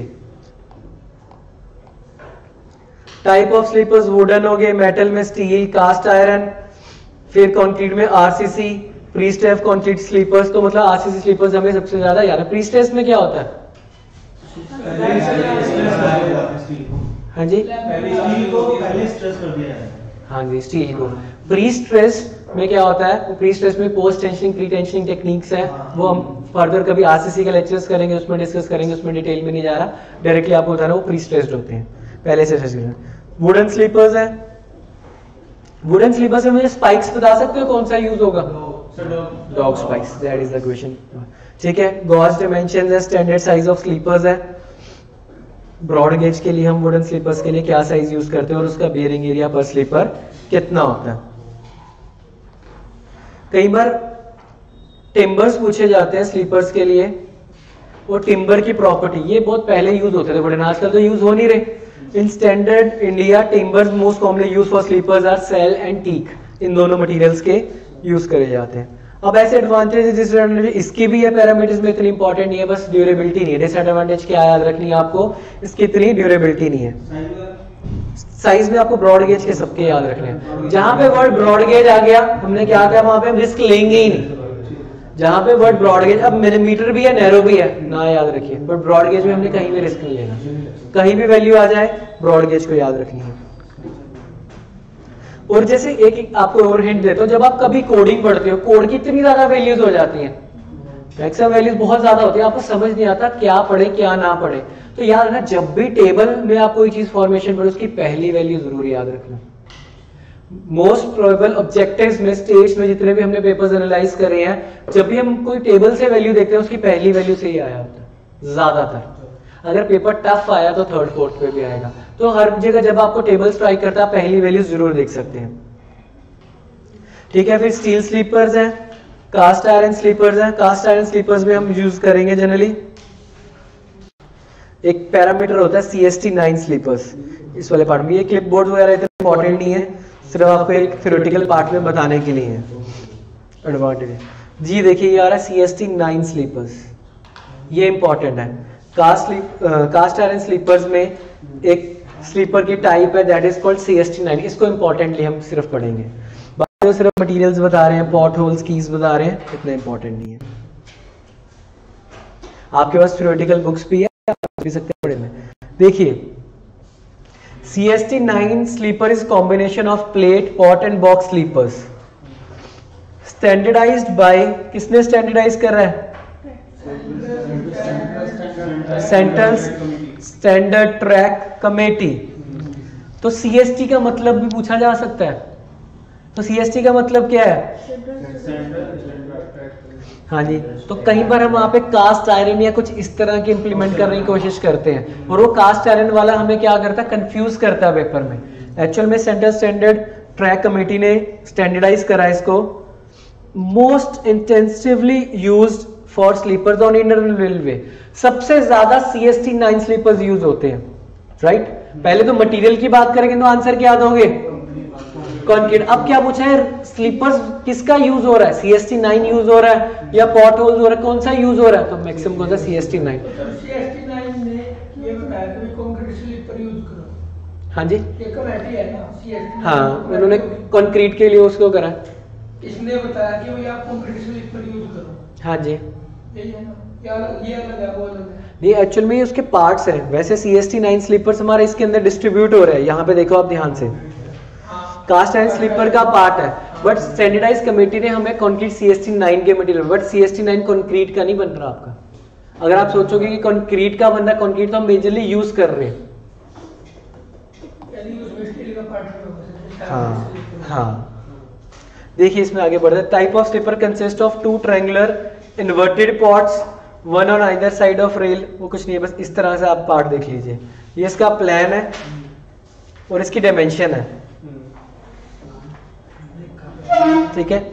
Type of sleepers wooden हो गए, मेटल में स्टील, कास्ट आयरन, फिर कंक्रीट में आरसीसी, प्रीस्टेफ कंक्रीट स्लीपर्स। तो मतलब आरसीसी स्लीपर्स हमें सबसे ज्यादा याद है। प्रीस्टेफ में क्या होता है, हाँ जी,
पहले स्ट्रेस कर दिया है,
हाँ जी, स्टील को। प्री स्ट्रेस में क्या होता है, प्री स्ट्रेस में post tensioning pre tensioning techniques है, वो हम फर्दर कभी आरसीसी के लेक्चर्स करेंगे, उसमें डिस्कस करेंगे, उसमें डिटेल में नहीं जा रहा, डायरेक्टली आपको बता रहा हूँ, वो प्री स्ट्रेस्ड होते हैं पहले से। वुडन स्लीपर्स है, वुडन स्लीपर्स में मुझे स्पाइक्स बता सकते हो कौन सा यूज होगा, dog spikes, that is the question, ठीक है। गॉस डायमेंशंस है, स्टैंडर्ड साइज ऑफ स्लीपर्स है, ब्रॉड गेज के लिए हम वुडन स्लीपर्स के लिए क्या साइज यूज करते हैं और उसका बेयरिंग एरिया पर स्लीपर कितना होता है। कई बार टिम्बर्स पूछे जाते हैं स्लीपर्स के लिए, और टिम्बर की प्रॉपर्टी, ये बहुत पहले यूज होते थे वुडन, आजकल तो यूज हो नहीं रहे। In standard India timbers most commonly use for sleepers are sal and teak, इन दोनों मटेरियल्स के यूज करे जाते हैं। अब ऐसे एडवांटेज डिसएडवांटेज इसकी भी है, पैरामीटर्स में इतनी इंपॉर्टेंट नहीं है, बस ड्यूरेबिलिटी नहीं है। डिसएडवांटेज क्या याद रखनी है आपको, इसकी इतनी ड्यूरेबिलिटी नहीं है। साइज में आपको ब्रॉड गेज के सबके याद रखने हैं। जहां पे वर्ड ब्रॉड गेज आ गया हमने क्या किया, वहां पे हम रिस्क लेंगे ही नहीं। जहां पे वर्ड ब्रॉड गेज, अब मिलीमीटर भी है, नैरो भी है ना, याद रखिए, बट ब्रॉड गेज में हमने कहीं भी रिस्क नहीं लेना, कहीं भी वैल्यू आ जाए ब्रॉड गेज को याद रखनी है। और जैसे एक आपको और हिंट देता हूं, जब आप कभी कोडिंग पढ़ते हो, कोड की इतनी ज्यादा वैल्यूज हो जाती हैं, मैक्सिमम वैल्यूज बहुत ज्यादा होती है, आपको समझ नहीं आता क्या पढ़े क्या ना पढ़े। तो याद रखना, जब भी टेबल में आप कोई चीज फॉर्मेशन पढ़े उसकी पहली वैल्यू जरूर याद रखना। मोस्ट प्रोबेबल ऑब्जेक्टिव्स में, स्टेट्स में, जितने भी हमने पेपर्स एनालाइज करे हैं, जब भी हम कोई टेबल से वैल्यू देखते हैं उसकी पहली वैल्यू से ही आया होता है ज्यादातर। अगर पेपर टफ आया तो थर्ड फोर्थ पे भी आएगा। तो हर जगह जब आपको टेबल स्ट्राइक करता है पहली वैल्यू जरूर देख सकते हैं, ठीक है। फिर स्टील स्लीपर्स हैं, कास्ट आयरन स्लीपर्स हैं। कास्ट आयरन स्लीपर्स में हम यूज करेंगे जनरली एक पैरामीटर होता है CST9 स्लीपर्स, इस वाले पार्ट में। ये क्लिप बोर्ड वगैरह इतना इंपॉर्टेंट नहीं है, सिर्फ आपको एक थ्योरेटिकल पार्ट में बताने के लिए है एडवांटेज जी। देखिए ये आ रहा है CST9 स्लीपर्स, ये इंपॉर्टेंट है। कास्ट आयरन स्लीपर्स में एक स्लीपर की टाइप है दैट इज कॉल्ड CST9, इसको इंपॉर्टेंटली हम सिर्फ पढ़ेंगे, बाकी तो सिर्फ मटेरियल्स बता रहे हैं, पॉट होल्स कीज बता रहे हैं, इतना इंपॉर्टेंट नहीं है। आपके पास थ्योरेटिकल बुक्स भी है, आप भी सकते हैं पढ़ने में। देखिए CST9 sleeper is combination of plate, pot and box sleepers, standardized by, किसने स्टैंडर्डाइज कर रहा है, सेंट्रल स्टैंडर्ड ट्रैक कमेटी। तो CST का मतलब भी पूछा जा सकता है, तो CST का मतलब क्या है, हाँ जी। तो कहीं पर हम वहां पे कास्ट आयरन या कुछ इस तरह की इंप्लीमेंट करने की कोशिश करते हैं, और वो कास्ट आयरन वाला हमें क्या करता है, कंफ्यूज करता है पेपर में। एक्चुअल में सेंट्रल स्टैंडर्ड ट्रैक कमेटी ने स्टैंडर्डाइज करा इसको, most intensively used for sleepers on internal railway. सबसे ज्यादा CST9 स्लीपर्स यूज होते हैं, राइट। पहले तो मटेरियल की बात करेंगे तो आंसर क्या दोगे, कंक्रीट। अब क्या पूछा है, स्लीपर्स किसका यूज हो रहा है, CST9 यूज हो रहा है या पॉट होल्स हो रहा है, कौन सा यूज हो रहा है, तो मैक्सिमम कौन सा CST9।
CST9 ने ये बताया कि कंक्रीट स्लीपर यूज करो,
हाँ जी,
ये कमेटी है ना CST9,
हाँ उन्होंने कंक्रीट के लिए उसको करा।
इसने बताया कि भाई आप कंक्रीट स्लीपर यूज करो।
हाँ जी,
यही है ना, या ये अलग है वो अलग है।
ये एक्चुअल में उसके पार्ट्स हैं। वैसे CST9 स्लीपर्स हमारे इसके अंदर डिस्ट्रीब्यूट हो रहे हैं, यहाँ पे देखो आप ध्यान से, कास्ट आयरन स्लीपर का पार्ट है, बट स्टैंडर्डाइज कमेटी ने हमें कंक्रीट CST9 के मटेरियल, बट CST9 कंक्रीट का नहीं बन रहा आपका। अगर आप सोचोगे कि कंक्रीट का बन रहा है, कंक्रीट तो हम मेजरली यूज कर रहे हैं।
यानी उसमें स्टील का पार्ट भी होगा।
हाँ हाँ, देखिए इसमें आगे बढ़ते हैं। Type of sleeper consist of 2 triangular inverted pots, 1 on either side of rail. वो कुछ नहीं है, बस इस तरह से आप पार्ट देख लीजिए। ये इसका प्लान है और इसकी डायमेंशन है, ठीक है।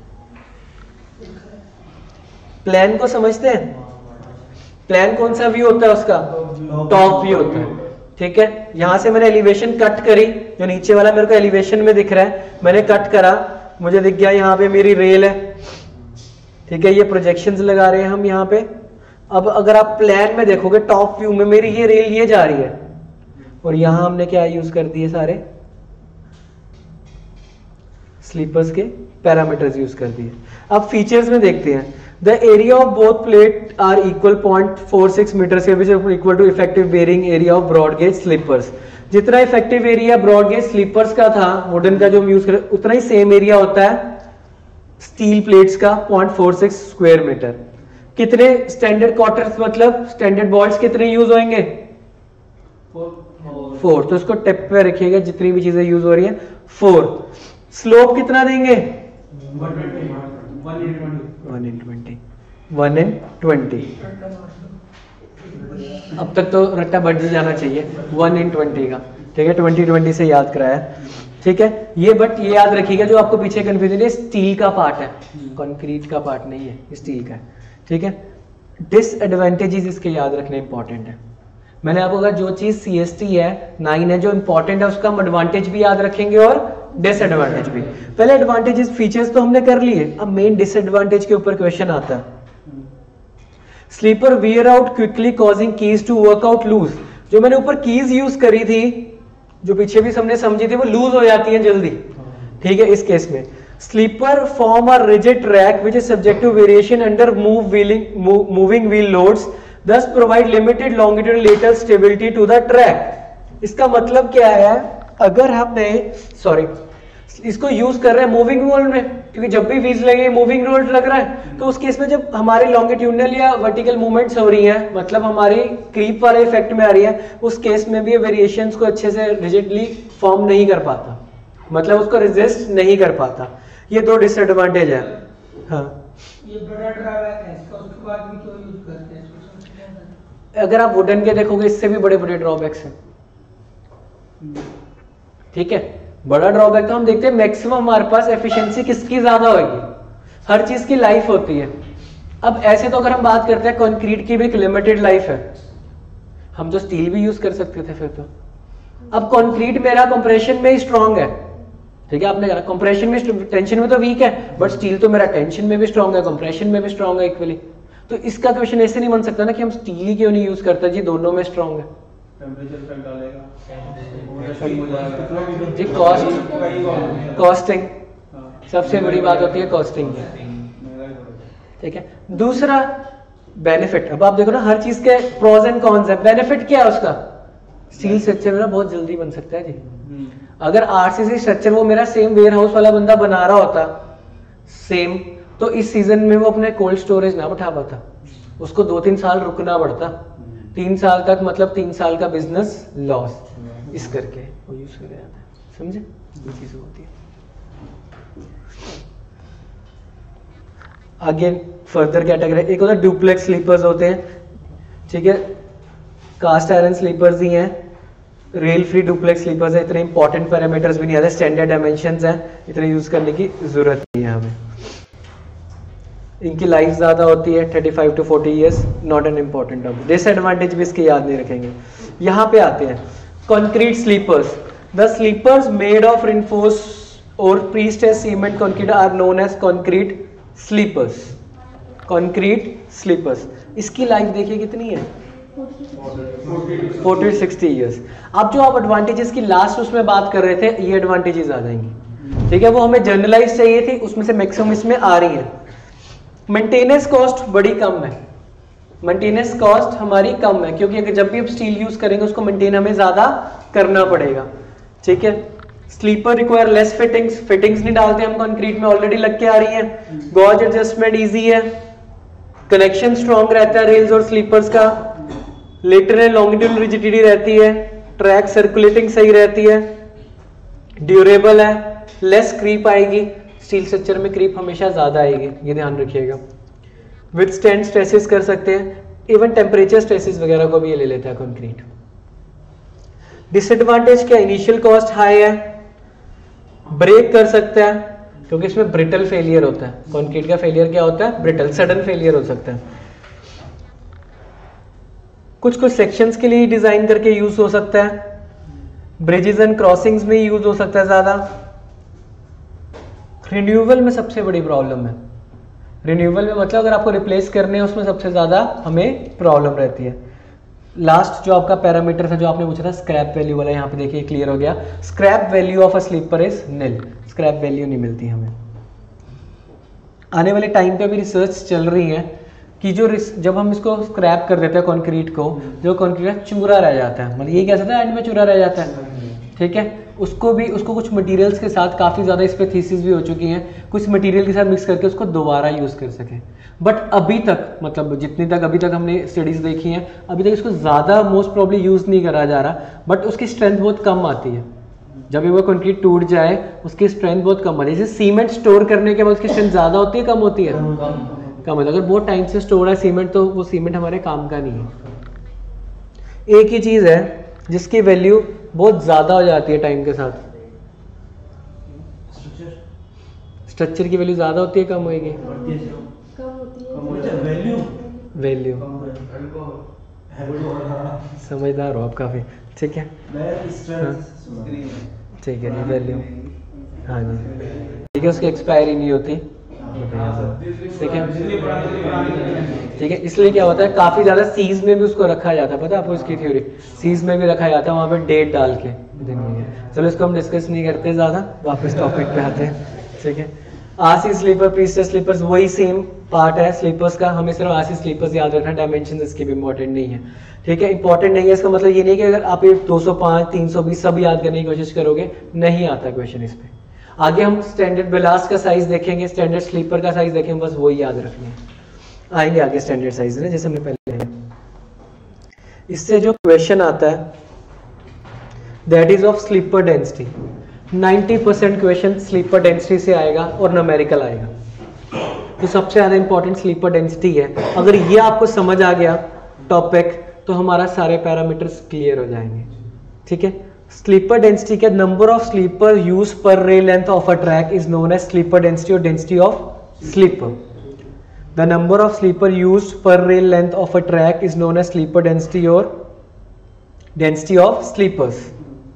प्लान को समझते हैं? प्लान कौन सा व्यू होता है उसका? टॉप व्यू होता है, ठीक है। यहां से मैंने एलिवेशन कट करी, जो नीचे वाला मेरे को एलिवेशन में दिख रहा है, मैंने कट करा, मुझे दिख गया यहाँ पे मेरी रेल है, ठीक है। ये प्रोजेक्शंस लगा रहे हैं हम यहाँ पे। अब अगर आप प्लान में देखोगे, टॉप व्यू में मेरी ये रेल ये जा रही है, और यहां हमने क्या यूज कर दिए, सारे स्लीपर्स के पैरामीटर्स यूज कर दिए। अब फीचर्स में देखते हैं। The area of both plate are equal 0.46 metre से which is equal to effective bearing area of broad gauge sleepers. जितना effective area broad gauge sleepers का था, वुडन का जो हम यूज कर, उतना ही सेम एरिया होता है स्टील प्लेट्स का, 0.46 स्क्वायर मीटर। कितने स्टैंडर्ड क्वार्टर्स, मतलब स्टैंडर्ड बॉल्स कितने यूज होंगे? 4। तो इसको टिप पे रखिएगा, जितनी भी चीजें यूज हो रही है 4। स्लोप कितना देंगे? 1 in 20। अब तक तो रट्टा बढ़ जाना चाहिए 1 in 20 का, ठीक है। 20 से याद कराया, ठीक है। ये बट ये याद रखिएगा, जो आपको पीछे कंफ्यूजन है, स्टील का पार्ट है, कंक्रीट का पार्ट नहीं है, स्टील का है, ठीक है। डिसएडवांटेजेस इसके याद रखने इंपॉर्टेंट है। मैंने आपको कहा जो चीज CST है 9 है, जो इंपॉर्टेंट है उसका हम एडवांटेज भी याद रखेंगे और डिसएडवांटेज भी। पहले एडवांटेजेस फीचर्स तो हमने कर लिए, अब मेन डिसएडवांटेज के ऊपर क्वेश्चन आता है। Sleeper wear out quickly causing keys to work out loose. जो मैंने ऊपर कीज यूज करी थी, जो पीछे भी हमने समझी थी, वो लूज हो जाती है जल्दी, ठीक है। इस केस में sleeper form are rigid track which is subject to variation under moving wheel loads, thus provide limited longitudinal lateral stability to the track। इसका मतलब क्या है? अगर हमने इसको यूज कर रहे हैं मूविंग रोल में, क्योंकि जब भी व्हील्स लगे मूविंग रोल लग रहा है, तो उस केस में जब हमारी लॉन्गिट्यूडनल या वर्टिकल मूवमेंट्स हो रही हैं, मतलब हमारी क्रीप वाले इफेक्ट में आ रही है, उस केस में भी ये वेरिएशंस को अच्छे से रिजिडली फॉर्म नहीं कर पाता, मतलब उसको रेजिस्ट नहीं कर पाता। ये 2 डिसएडवांटेज है। हाँ,
ये बड़ा ड्रॉबैक है इसका, उसके बाद भी क्यों यूज करते हैं इसको?
अगर आप वुडन के देखोगे, इससे भी बड़े बड़े ड्रॉबैक्स हैं, ठीक है। बड़ा ड्रॉबैक तो हम देखते हैं, मैक्सिमम हमारे पास एफिशिएंसी किसकी ज्यादा होगी, हर चीज की लाइफ होती है। अब ऐसे तो अगर हम बात करते हैं, कंक्रीट की भी एक लिमिटेड लाइफ है, हम तो स्टील भी यूज कर सकते थे फिर तो। अब कंक्रीट मेरा कंप्रेशन में ही स्ट्रांग है, ठीक है। आपने कहा कंप्रेशन में, टेंशन में तो वीक है, बट स्टील तो मेरा टेंशन में भी स्ट्रांग है, कंप्रेशन में भी स्ट्रांग है इक्वली। तो इसका क्वेश्चन ऐसे नहीं बन सकता ना कि हम स्टील ही क्यों नहीं यूज करते, जी दोनों में स्ट्रांग है। जी कॉस्टिंग सबसे बड़ी बात होती है, कॉस्टिंग, ठीक है। दूसरा बेनिफिट, अब आप देखो ना, हर चीज के प्रोज एंड कॉन्स है। बेनिफिट क्या है उसका? स्टील स्ट्रक्चर मेरा बहुत जल्दी बन सकता है जी। अगर RCC स्ट्रक्चर वो मेरा सेम वेयर हाउस वाला बंदा बना रहा होता सेम, तो इस सीजन में वो अपने कोल्ड स्टोरेज ना उठा पाता, उसको 2-3 साल रुकना पड़ता, 3 साल तक, मतलब 3 साल का बिजनेस लॉस। इस करके वो यूज कर जाता है, समझे? ये चीज होती है। आगे फर्दर कैटेगरी, एक होता है डुप्लेक्स स्लीपर्स होते हैं, ठीक है। कास्ट आयरन स्लीपर्स ही हैं, रेल फ्री डुप्लेक्स स्लीपर्स है। इतने इंपॉर्टेंट पैरामीटर्स भी नहीं आते, स्टैंडर्ड डायमेंशंस हैं, इतने यूज करने की जरूरत नहीं है हमें। इनकी लाइफ ज्यादा होती है 35 to 40 years, not an important topic. Disadvantage भी इसके याद नहीं रखेंगे। यहाँ पे आते हैं concrete sleepers. The sleepers made of reinforce और prestressed cement concrete are known as concrete sleepers. Concrete sleepers, इसकी लाइफ देखिए कितनी है, 40 to 60 ईयर्स। अब जो आप एडवांटेजेस की लास्ट उसमें बात कर रहे थे, ये एडवांटेजेस आ जाएंगी। ठीक है, वो हमें जनरलाइज चाहिए थी, उसमें से मैक्सिमम इसमें आ रही है। मेंटेनेंस कॉस्ट बड़ी कम है, मेंटेनेंस कॉस्ट हमारी कम है, क्योंकि अगर जब भी हम स्टील यूज करेंगे उसको मेंटेन हमें ज्यादा करना पड़ेगा। ठीक है, sleeper require less fittings, fittings नहीं डालते हम कंक्रीट में, ऑलरेडी लग के आ रही है। गॉज एडजस्टमेंट इजी है, कनेक्शन स्ट्रॉन्ग रहता है रेल्स और स्लीपर्स का, लेटरल लॉन्गिट्यूडनल रिजिडिटी रहती है, ट्रैक सर्कुलेटिंग सही रहती है, ड्यूरेबल है, लेस क्रीप आएगी, स्टील स्ट्रक्चर में क्रीप हमेशा ज्यादा आएगी, ये ध्यान रखिएगा। विथस्टैंड स्ट्रेसेस कर सकते हैं, इवन टेम्परेचर स्ट्रेसेस वगैरह को भी ये ले लेता है कंक्रीट। डिसएडवांटेज क्या, इनिशियल कॉस्ट हाई है, ब्रेक कर सकता है क्योंकि इसमें ब्रिटल फेलियर होता है। कंक्रीट का फेलियर क्या होता है, ब्रिटल, सडन फेलियर हो सकता है। कुछ कुछ सेक्शंस के लिए डिजाइन करके यूज हो सकता है, ब्रिजेस एंड क्रॉसिंग्स में यूज हो सकता है ज्यादा। रिन्यूअल में सबसे बड़ी प्रॉब्लम है, रिन्यूअल में मतलब अगर आपको रिप्लेस करने हैं उसमें सबसे ज्यादा हमें प्रॉब्लम रहती है। लास्ट जो आपका पैरामीटर था जो आपने पूछा था स्क्रैप वैल्यू वाला, यहाँ पे देखिए क्लियर हो गया, scrap value of a sleeper is nil, scrap value नहीं मिलती हमें। आने वाले टाइम पे भी रिसर्च चल रही है कि जब हम इसको स्क्रैप कर देते हैं कंक्रीट को, जो कंक्रीट चूरा रह जाता है, मतलब ये कह सकते हैं एंड में चूरा रह जाता है, ठीक है, उसको कुछ मटेरियल्स के साथ काफ़ी ज़्यादा इस पे थीसिस भी हो चुकी हैं, कुछ मटेरियल के साथ मिक्स करके उसको दोबारा यूज़ कर सकें। बट अभी तक, मतलब जितनी तक अभी तक हमने स्टडीज़ देखी हैं, अभी तक इसको ज़्यादा मोस्ट प्रॉब्ली यूज़ नहीं करा जा रहा, बट उसकी स्ट्रेंथ बहुत कम आती है। जब वो कंक्रीट टूट जाए उसकी स्ट्रेंथ बहुत कम आती है। जैसे सीमेंट स्टोर करने के बाद उसकी स्ट्रेंथ ज़्यादा होती है, कम होती है, कम है। अगर बहुत टाइम से स्टोर है सीमेंट तो वो सीमेंट हमारे काम का नहीं है। एक ही चीज़ है जिसकी वैल्यू बहुत ज़्यादा हो जाती है टाइम के साथ, स्ट्रक्चर की वैल्यू ज़्यादा होती है, कम होएगी, वैल्यू समझदार हो आप काफ़ी, ठीक है, ठीक है जी, वैल्यू, हाँ जी, ठीक है, उसकी एक्सपायरी नहीं होती, ठीक है, ठीक है। इसलिए क्या होता है, काफ़ी ज़्यादा सीज में भी उसको रखा जाता है, पता है आपको इसकी थ्योरी, सीज में भी रखा जाता है, वहाँ पे डेट डाल के दिन में। चलो इसको हम डिस्कस नहीं करते ज़्यादा, वापस टॉपिक पे आते हैं, ठीक है। आरसी स्लीपर, प्रीस्टेज स्लीपर्स वही सेम पार्ट है स्लीपर्स का, हमें सिर्फ आरसी स्लीपर्स याद रखना, डायमेंशन इसके भी इंपॉर्टेंट नहीं है, ठीक है, इंपॉर्टेंट नहीं है। इसका मतलब ये नहीं कि अगर आप 205, 320 सब याद करने की कोशिश करोगे, नहीं आता क्वेश्चन इस पे। आगे हम स्टैंडर्ड बिलास का साइज देखेंगे, स्टैंडर्ड स्लीपर का साइज देखेंगे, बस वही याद रखनी है, आएंगे आगे स्टैंडर्ड साइज में, जैसे हमने पहले। इससे जो क्वेश्चन आता है that is of sleeper density, 90% question sleeper density से आएगा और न्यूमेरिकल आएगा, तो सबसे ज्यादा इंपॉर्टेंट स्लीपर डेंसिटी है। अगर ये आपको समझ आ गया टॉपिक तो हमारा सारे पैरामीटर्स क्लियर हो जाएंगे, ठीक है। स्लीपर डेंसिटी क्या, number of sleeper use per rail length of a track is known as sleeper density और density of sleeper. The number of sleeper use per rail length of a track is known as sleeper density और density of sleepers.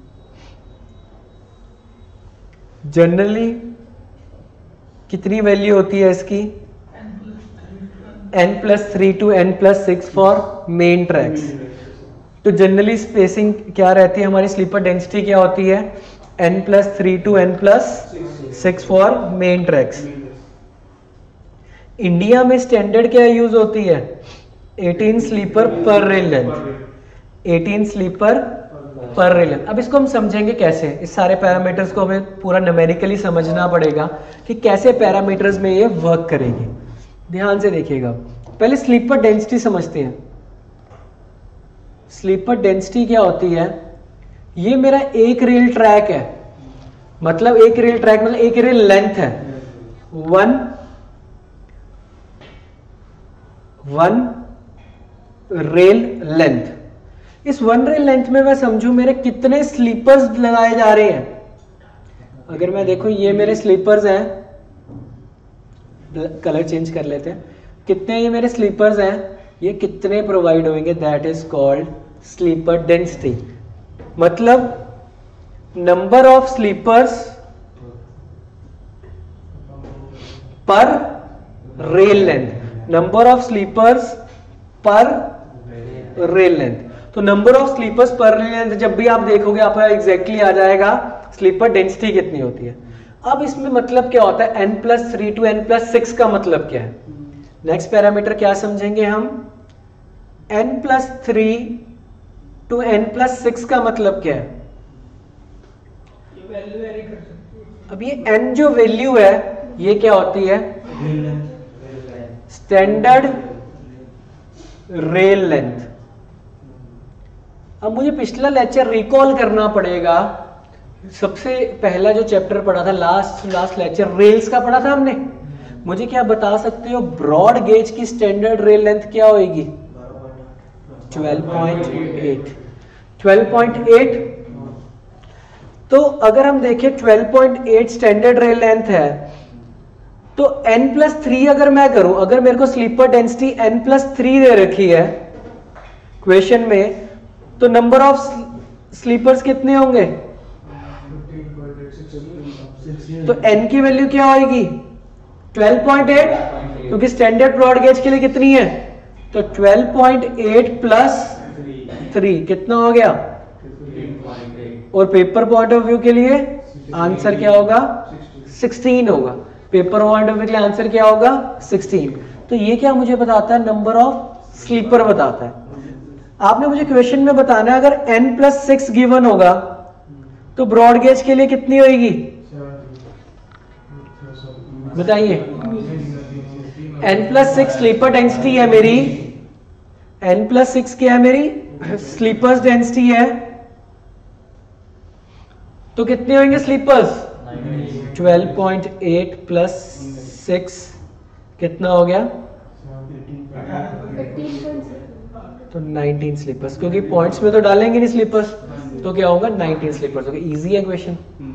Generally कितनी value होती है इसकी, n+3 to n+6 for main tracks. तो generally spacing क्या रहती है हमारी, स्लीपर डेंसिटी क्या होती है, n+3 to n+6 for main tracks. India में स्टैंडर्ड क्या यूज होती है, 18 sleeper per rail length, 18 sleeper per rail length. अब इसको हम समझेंगे कैसे, इस सारे पैरामीटर्स को हमें पूरा न्यूमेरिकली समझना पड़ेगा कि कैसे पैरामीटर्स में ये वर्क करेगी। ध्यान से देखिएगा, पहले स्लीपर डेंसिटी समझते हैं। स्लीपर डेंसिटी क्या होती है, ये मेरा एक रेल ट्रैक है, मतलब एक रेल ट्रैक मतलब एक रेल लेंथ है, वन रेल लेंथ। इस वन रेल लेंथ में मैं समझू मेरे कितने स्लीपर्स लगाए जा रहे हैं। अगर मैं देखूं ये मेरे स्लीपर्स हैं, कलर चेंज कर लेते हैं, कितने ये मेरे स्लीपर्स हैं, ये कितने प्रोवाइड होंगे, that is called sleeper density. मतलब number of sleepers per rail length, number of sleepers per rail length. तो number of sleepers per rail length जब भी आप देखोगे आपका एग्जैक्टली आ जाएगा स्लीपर डेंसिटी कितनी होती है। अब इसमें मतलब क्या होता है n+3 to n+6 का मतलब क्या है? नेक्स्ट पैरामीटर क्या समझेंगे हम? n+3 to n+6 का मतलब क्या है?
ये वैल्यू वेरी कर सकती है।
अब ये n जो वैल्यू है ये क्या होती है? Standard rail length. अब मुझे पिछला लेक्चर रिकॉल करना पड़ेगा। सबसे पहला जो चैप्टर पढ़ा था, लास्ट लेक्चर रेल्स का पढ़ा था हमने। मुझे क्या बता सकते हो ब्रॉड गेज की स्टैंडर्ड रेल लेंथ क्या होगी? 12.8। 12.8। तो अगर हम देखें 12.8 स्टैंडर्ड रेल लेंथ है, तो n+3 अगर मैं करूं, अगर मेरे को स्लीपर डेंसिटी n+3 दे रखी है क्वेश्चन में, तो नंबर ऑफ स्लीपर्स कितने होंगे? तो n की वैल्यू क्या होगी? 12.8, क्योंकि स्टैंडर्ड ब्रॉड गेज के लिए कितनी है? तो 12.8 प्लस 3 कितना हो गया? और पेपर पॉइंट ऑफ व्यू के लिए आंसर क्या होगा? 16 होगा। पेपर पॉइंट ऑफ व्यू के लिए आंसर क्या होगा? 16। तो ये क्या मुझे बताता है? नंबर ऑफ स्लीपर बताता है। आपने मुझे क्वेश्चन में बताना है अगर n+6 गिवन होगा तो ब्रॉड गेज के लिए कितनी होगी? बताइए। n+6 स्लीपर डेंसिटी है मेरी, n+6 क्या है मेरी? स्लीपर्स डेंसिटी है। तो कितने होंगे स्लीपर्स? 12.8 प्लस 6 कितना हो गया? तो 19 स्लीपर्स, क्योंकि पॉइंट्स में तो डालेंगे नहीं स्लीपर्स, तो क्या होगा? 19 स्लीपर्स होगा। इजी है क्वेश्चन।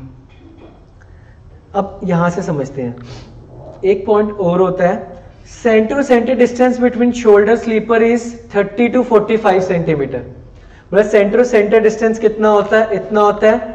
अब यहां से समझते हैं। एक पॉइंट और होता है, centre to centre distance between shoulder sleeper is 30 to 45 centimetre. मतलब सेंटर टू सेंटर डिस्टेंस कितना होता है? इतना होता है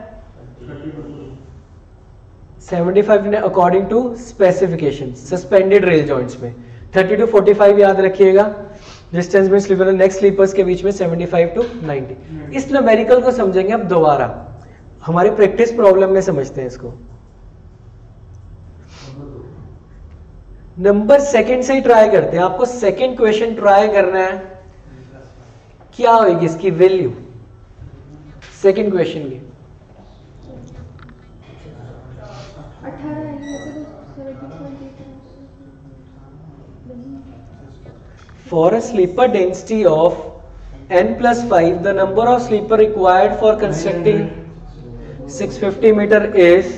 75 according to specification suspended rail joints में। 30 to 45 याद रखिएगा डिस्टेंस में स्लीपर नेक्स्ट स्लीपर्स के बीच में 75 to 90। इस न्यूमेरिकल को समझेंगे अब दोबारा, हमारी प्रैक्टिस प्रॉब्लम में समझते हैं इसको। नंबर सेकंड से ही ट्राई करते हैं। आपको सेकंड क्वेश्चन ट्राई करना है, क्या होगी इसकी वैल्यू सेकंड क्वेश्चन की?
18
For a sleeper density of n+5, the number of sleeper required for constructing 650 meter is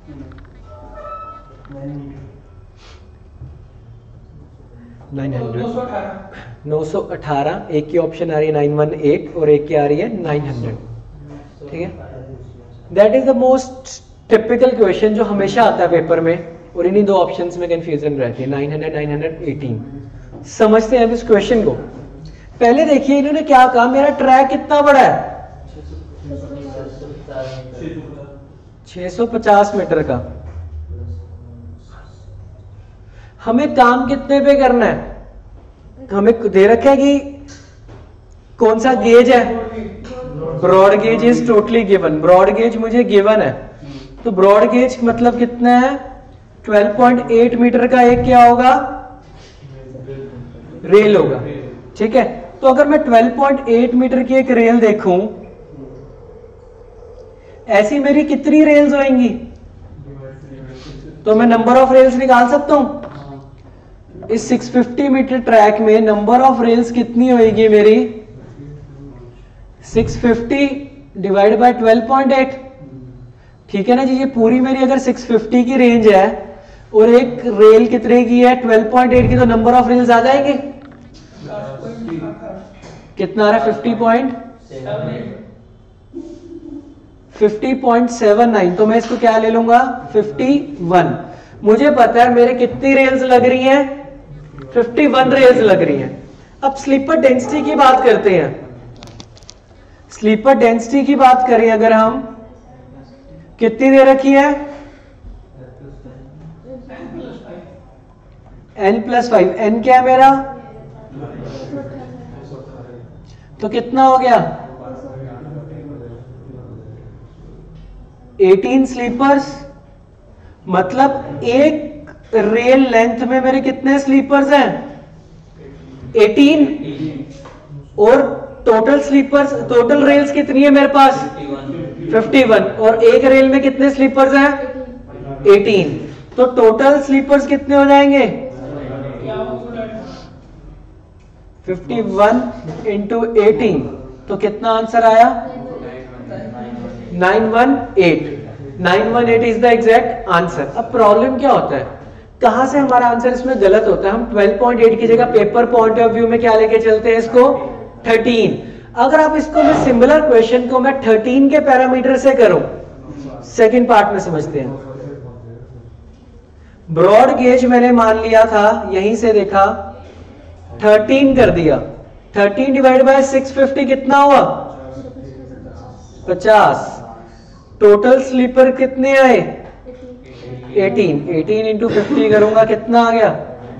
918। एक की ऑप्शन आ रही है 918 और एक की आ रही है 900। ठीक है, that is the most typical question जो हमेशा आता है पेपर में, और इन्हीं दो ऑप्शंस में कंफ्यूजन रहती है 900 918। समझते हैं अब इस क्वेश्चन को। पहले देखिए इन्होंने क्या कहा, मेरा ट्रैक कितना बड़ा है? 650 मीटर का। हमें काम कितने पे करना है? हमें दे रखा है कि कौन सा गेज है? Broad gauge is totally given. Broad gauge मुझे गिवन है, तो ब्रॉड गेज मतलब कितना है? 12.8 मीटर का एक क्या होगा? रेल होगा। ठीक है, तो अगर मैं 12.8 मीटर की एक रेल देखूं, ऐसी मेरी कितनी रेल्स होंगी? तो मैं नंबर ऑफ रेल्स निकाल सकता हूं। इस 650 मीटर ट्रैक में नंबर ऑफ रेल्स कितनी होगी मेरी? 650 डिवाइड बाय 12.8। ठीक है ना जी, ये पूरी मेरी अगर 650 की रेंज है और एक रेल कितने की है? 12.8 की, तो नंबर ऑफ रेल्स आ जाएंगे। कितना आ रहा है? 50.79। तो मैं इसको क्या ले लूंगा? 51। मुझे पता है मेरे कितनी रेल्स लग रही हैं? 51 रेल्स लग रही हैं। अब स्लीपर डेंसिटी की बात करते हैं। स्लीपर डेंसिटी की बात करें अगर हम, कितनी दे रखी है? n+5। n क्या है मेरा? तो कितना हो गया? 18 स्लीपर्स मतलब एक रेल लेंथ में मेरे कितने स्लीपर्स हैं? 18। और टोटल स्लीपर्स, टोटल रेल्स कितनी है मेरे पास? 51। और एक रेल में कितने स्लीपर्स हैं? 18। तो टोटल स्लीपर्स कितने हो जाएंगे? 51 इंटू 18। तो कितना आंसर आया? 918। 918 इज द एग्जैक्ट आंसर। अब प्रॉब्लम क्या होता है, कहां से हमारा आंसर इसमें गलत होता है? हम 12.8 की जगह पेपर पॉइंट ऑफ व्यू में क्या लेके चलते हैं इसको? 13। अगर आप इसको मैं सिमिलर क्वेश्चन को मैं 13 के पैरामीटर से करूं, सेकंड पार्ट में समझते हैं। ब्रॉड गेज मैंने मान लिया था, यहीं से देखा 13 कर दिया। 13 डिवाइड बाय 650 कितना हुआ? 50। टोटल स्लीपर कितने आए? 18। 18 इंटू 50 करूंगा, कितना आ गया?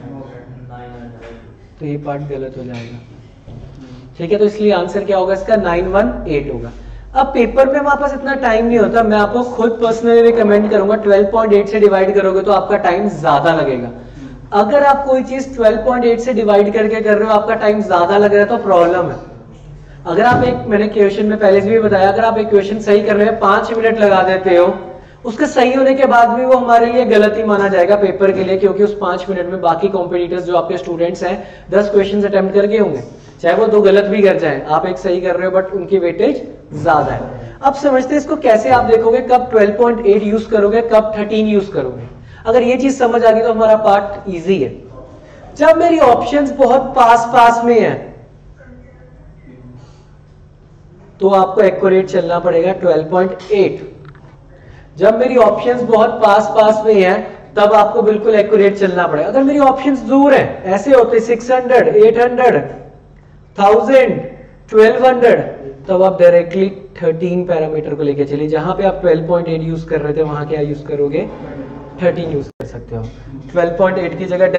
तो ये पार्ट गलत हो जाएगा। ठीक है, तो इसलिए आंसर क्या होगा इसका? 918 होगा। अब पेपर में हमारे पास इतना टाइम नहीं होता, मैं आपको खुद पर्सनली रिकमेंड करूंगा 12.8 से डिवाइड करोगे तो आपका टाइम ज्यादा लगेगा। अगर आप कोई चीज 12.8 से डिवाइड करके कर रहे हो, आपका टाइम ज्यादा लग रहा है तो प्रॉब्लम है। अगर आप एक, मैंने क्वेश्चन में पहले से भी बताया, अगर आप एक क्वेश्चन सही कर रहे हैं 5 मिनट लगा देते हो, उसके सही होने के बाद भी वो हमारे लिए गलती माना जाएगा पेपर के लिए, क्योंकि उस 5 मिनट में बाकी कॉम्पिटिटर्स जो आपके स्टूडेंट्स हैं 10 क्वेश्चन अटेम्प्ट करके होंगे, चाहे वो 2 गलत भी कर जाएं, आप एक सही कर रहे हो बट उनकी वेटेज ज्यादा है। अब समझते हैं इसको कैसे आप देखोगे, कब 12.8 यूज करोगे, कब 13 यूज करोगे। अगर ये चीज समझ आ गई तो हमारा पार्ट इजी है। जब मेरी ऑप्शंस बहुत पास पास में है तो आपको एक्यूरेट चलना पड़ेगा 12.8। जब मेरी ऑप्शंस बहुत पास पास में है तब आपको बिल्कुल एक्यूरेट चलना पड़ेगा। अगर मेरी ऑप्शंस दूर है, ऐसे होते 600, 800, 1000, 1200, तब आप डायरेक्टली 13 पैरामीटर को लेके चलिए। जहां पे आप 12.8 यूज कर रहे थे वहां क्या यूज करोगे? 13 यूज कर सकते हो। 12.8 की जगह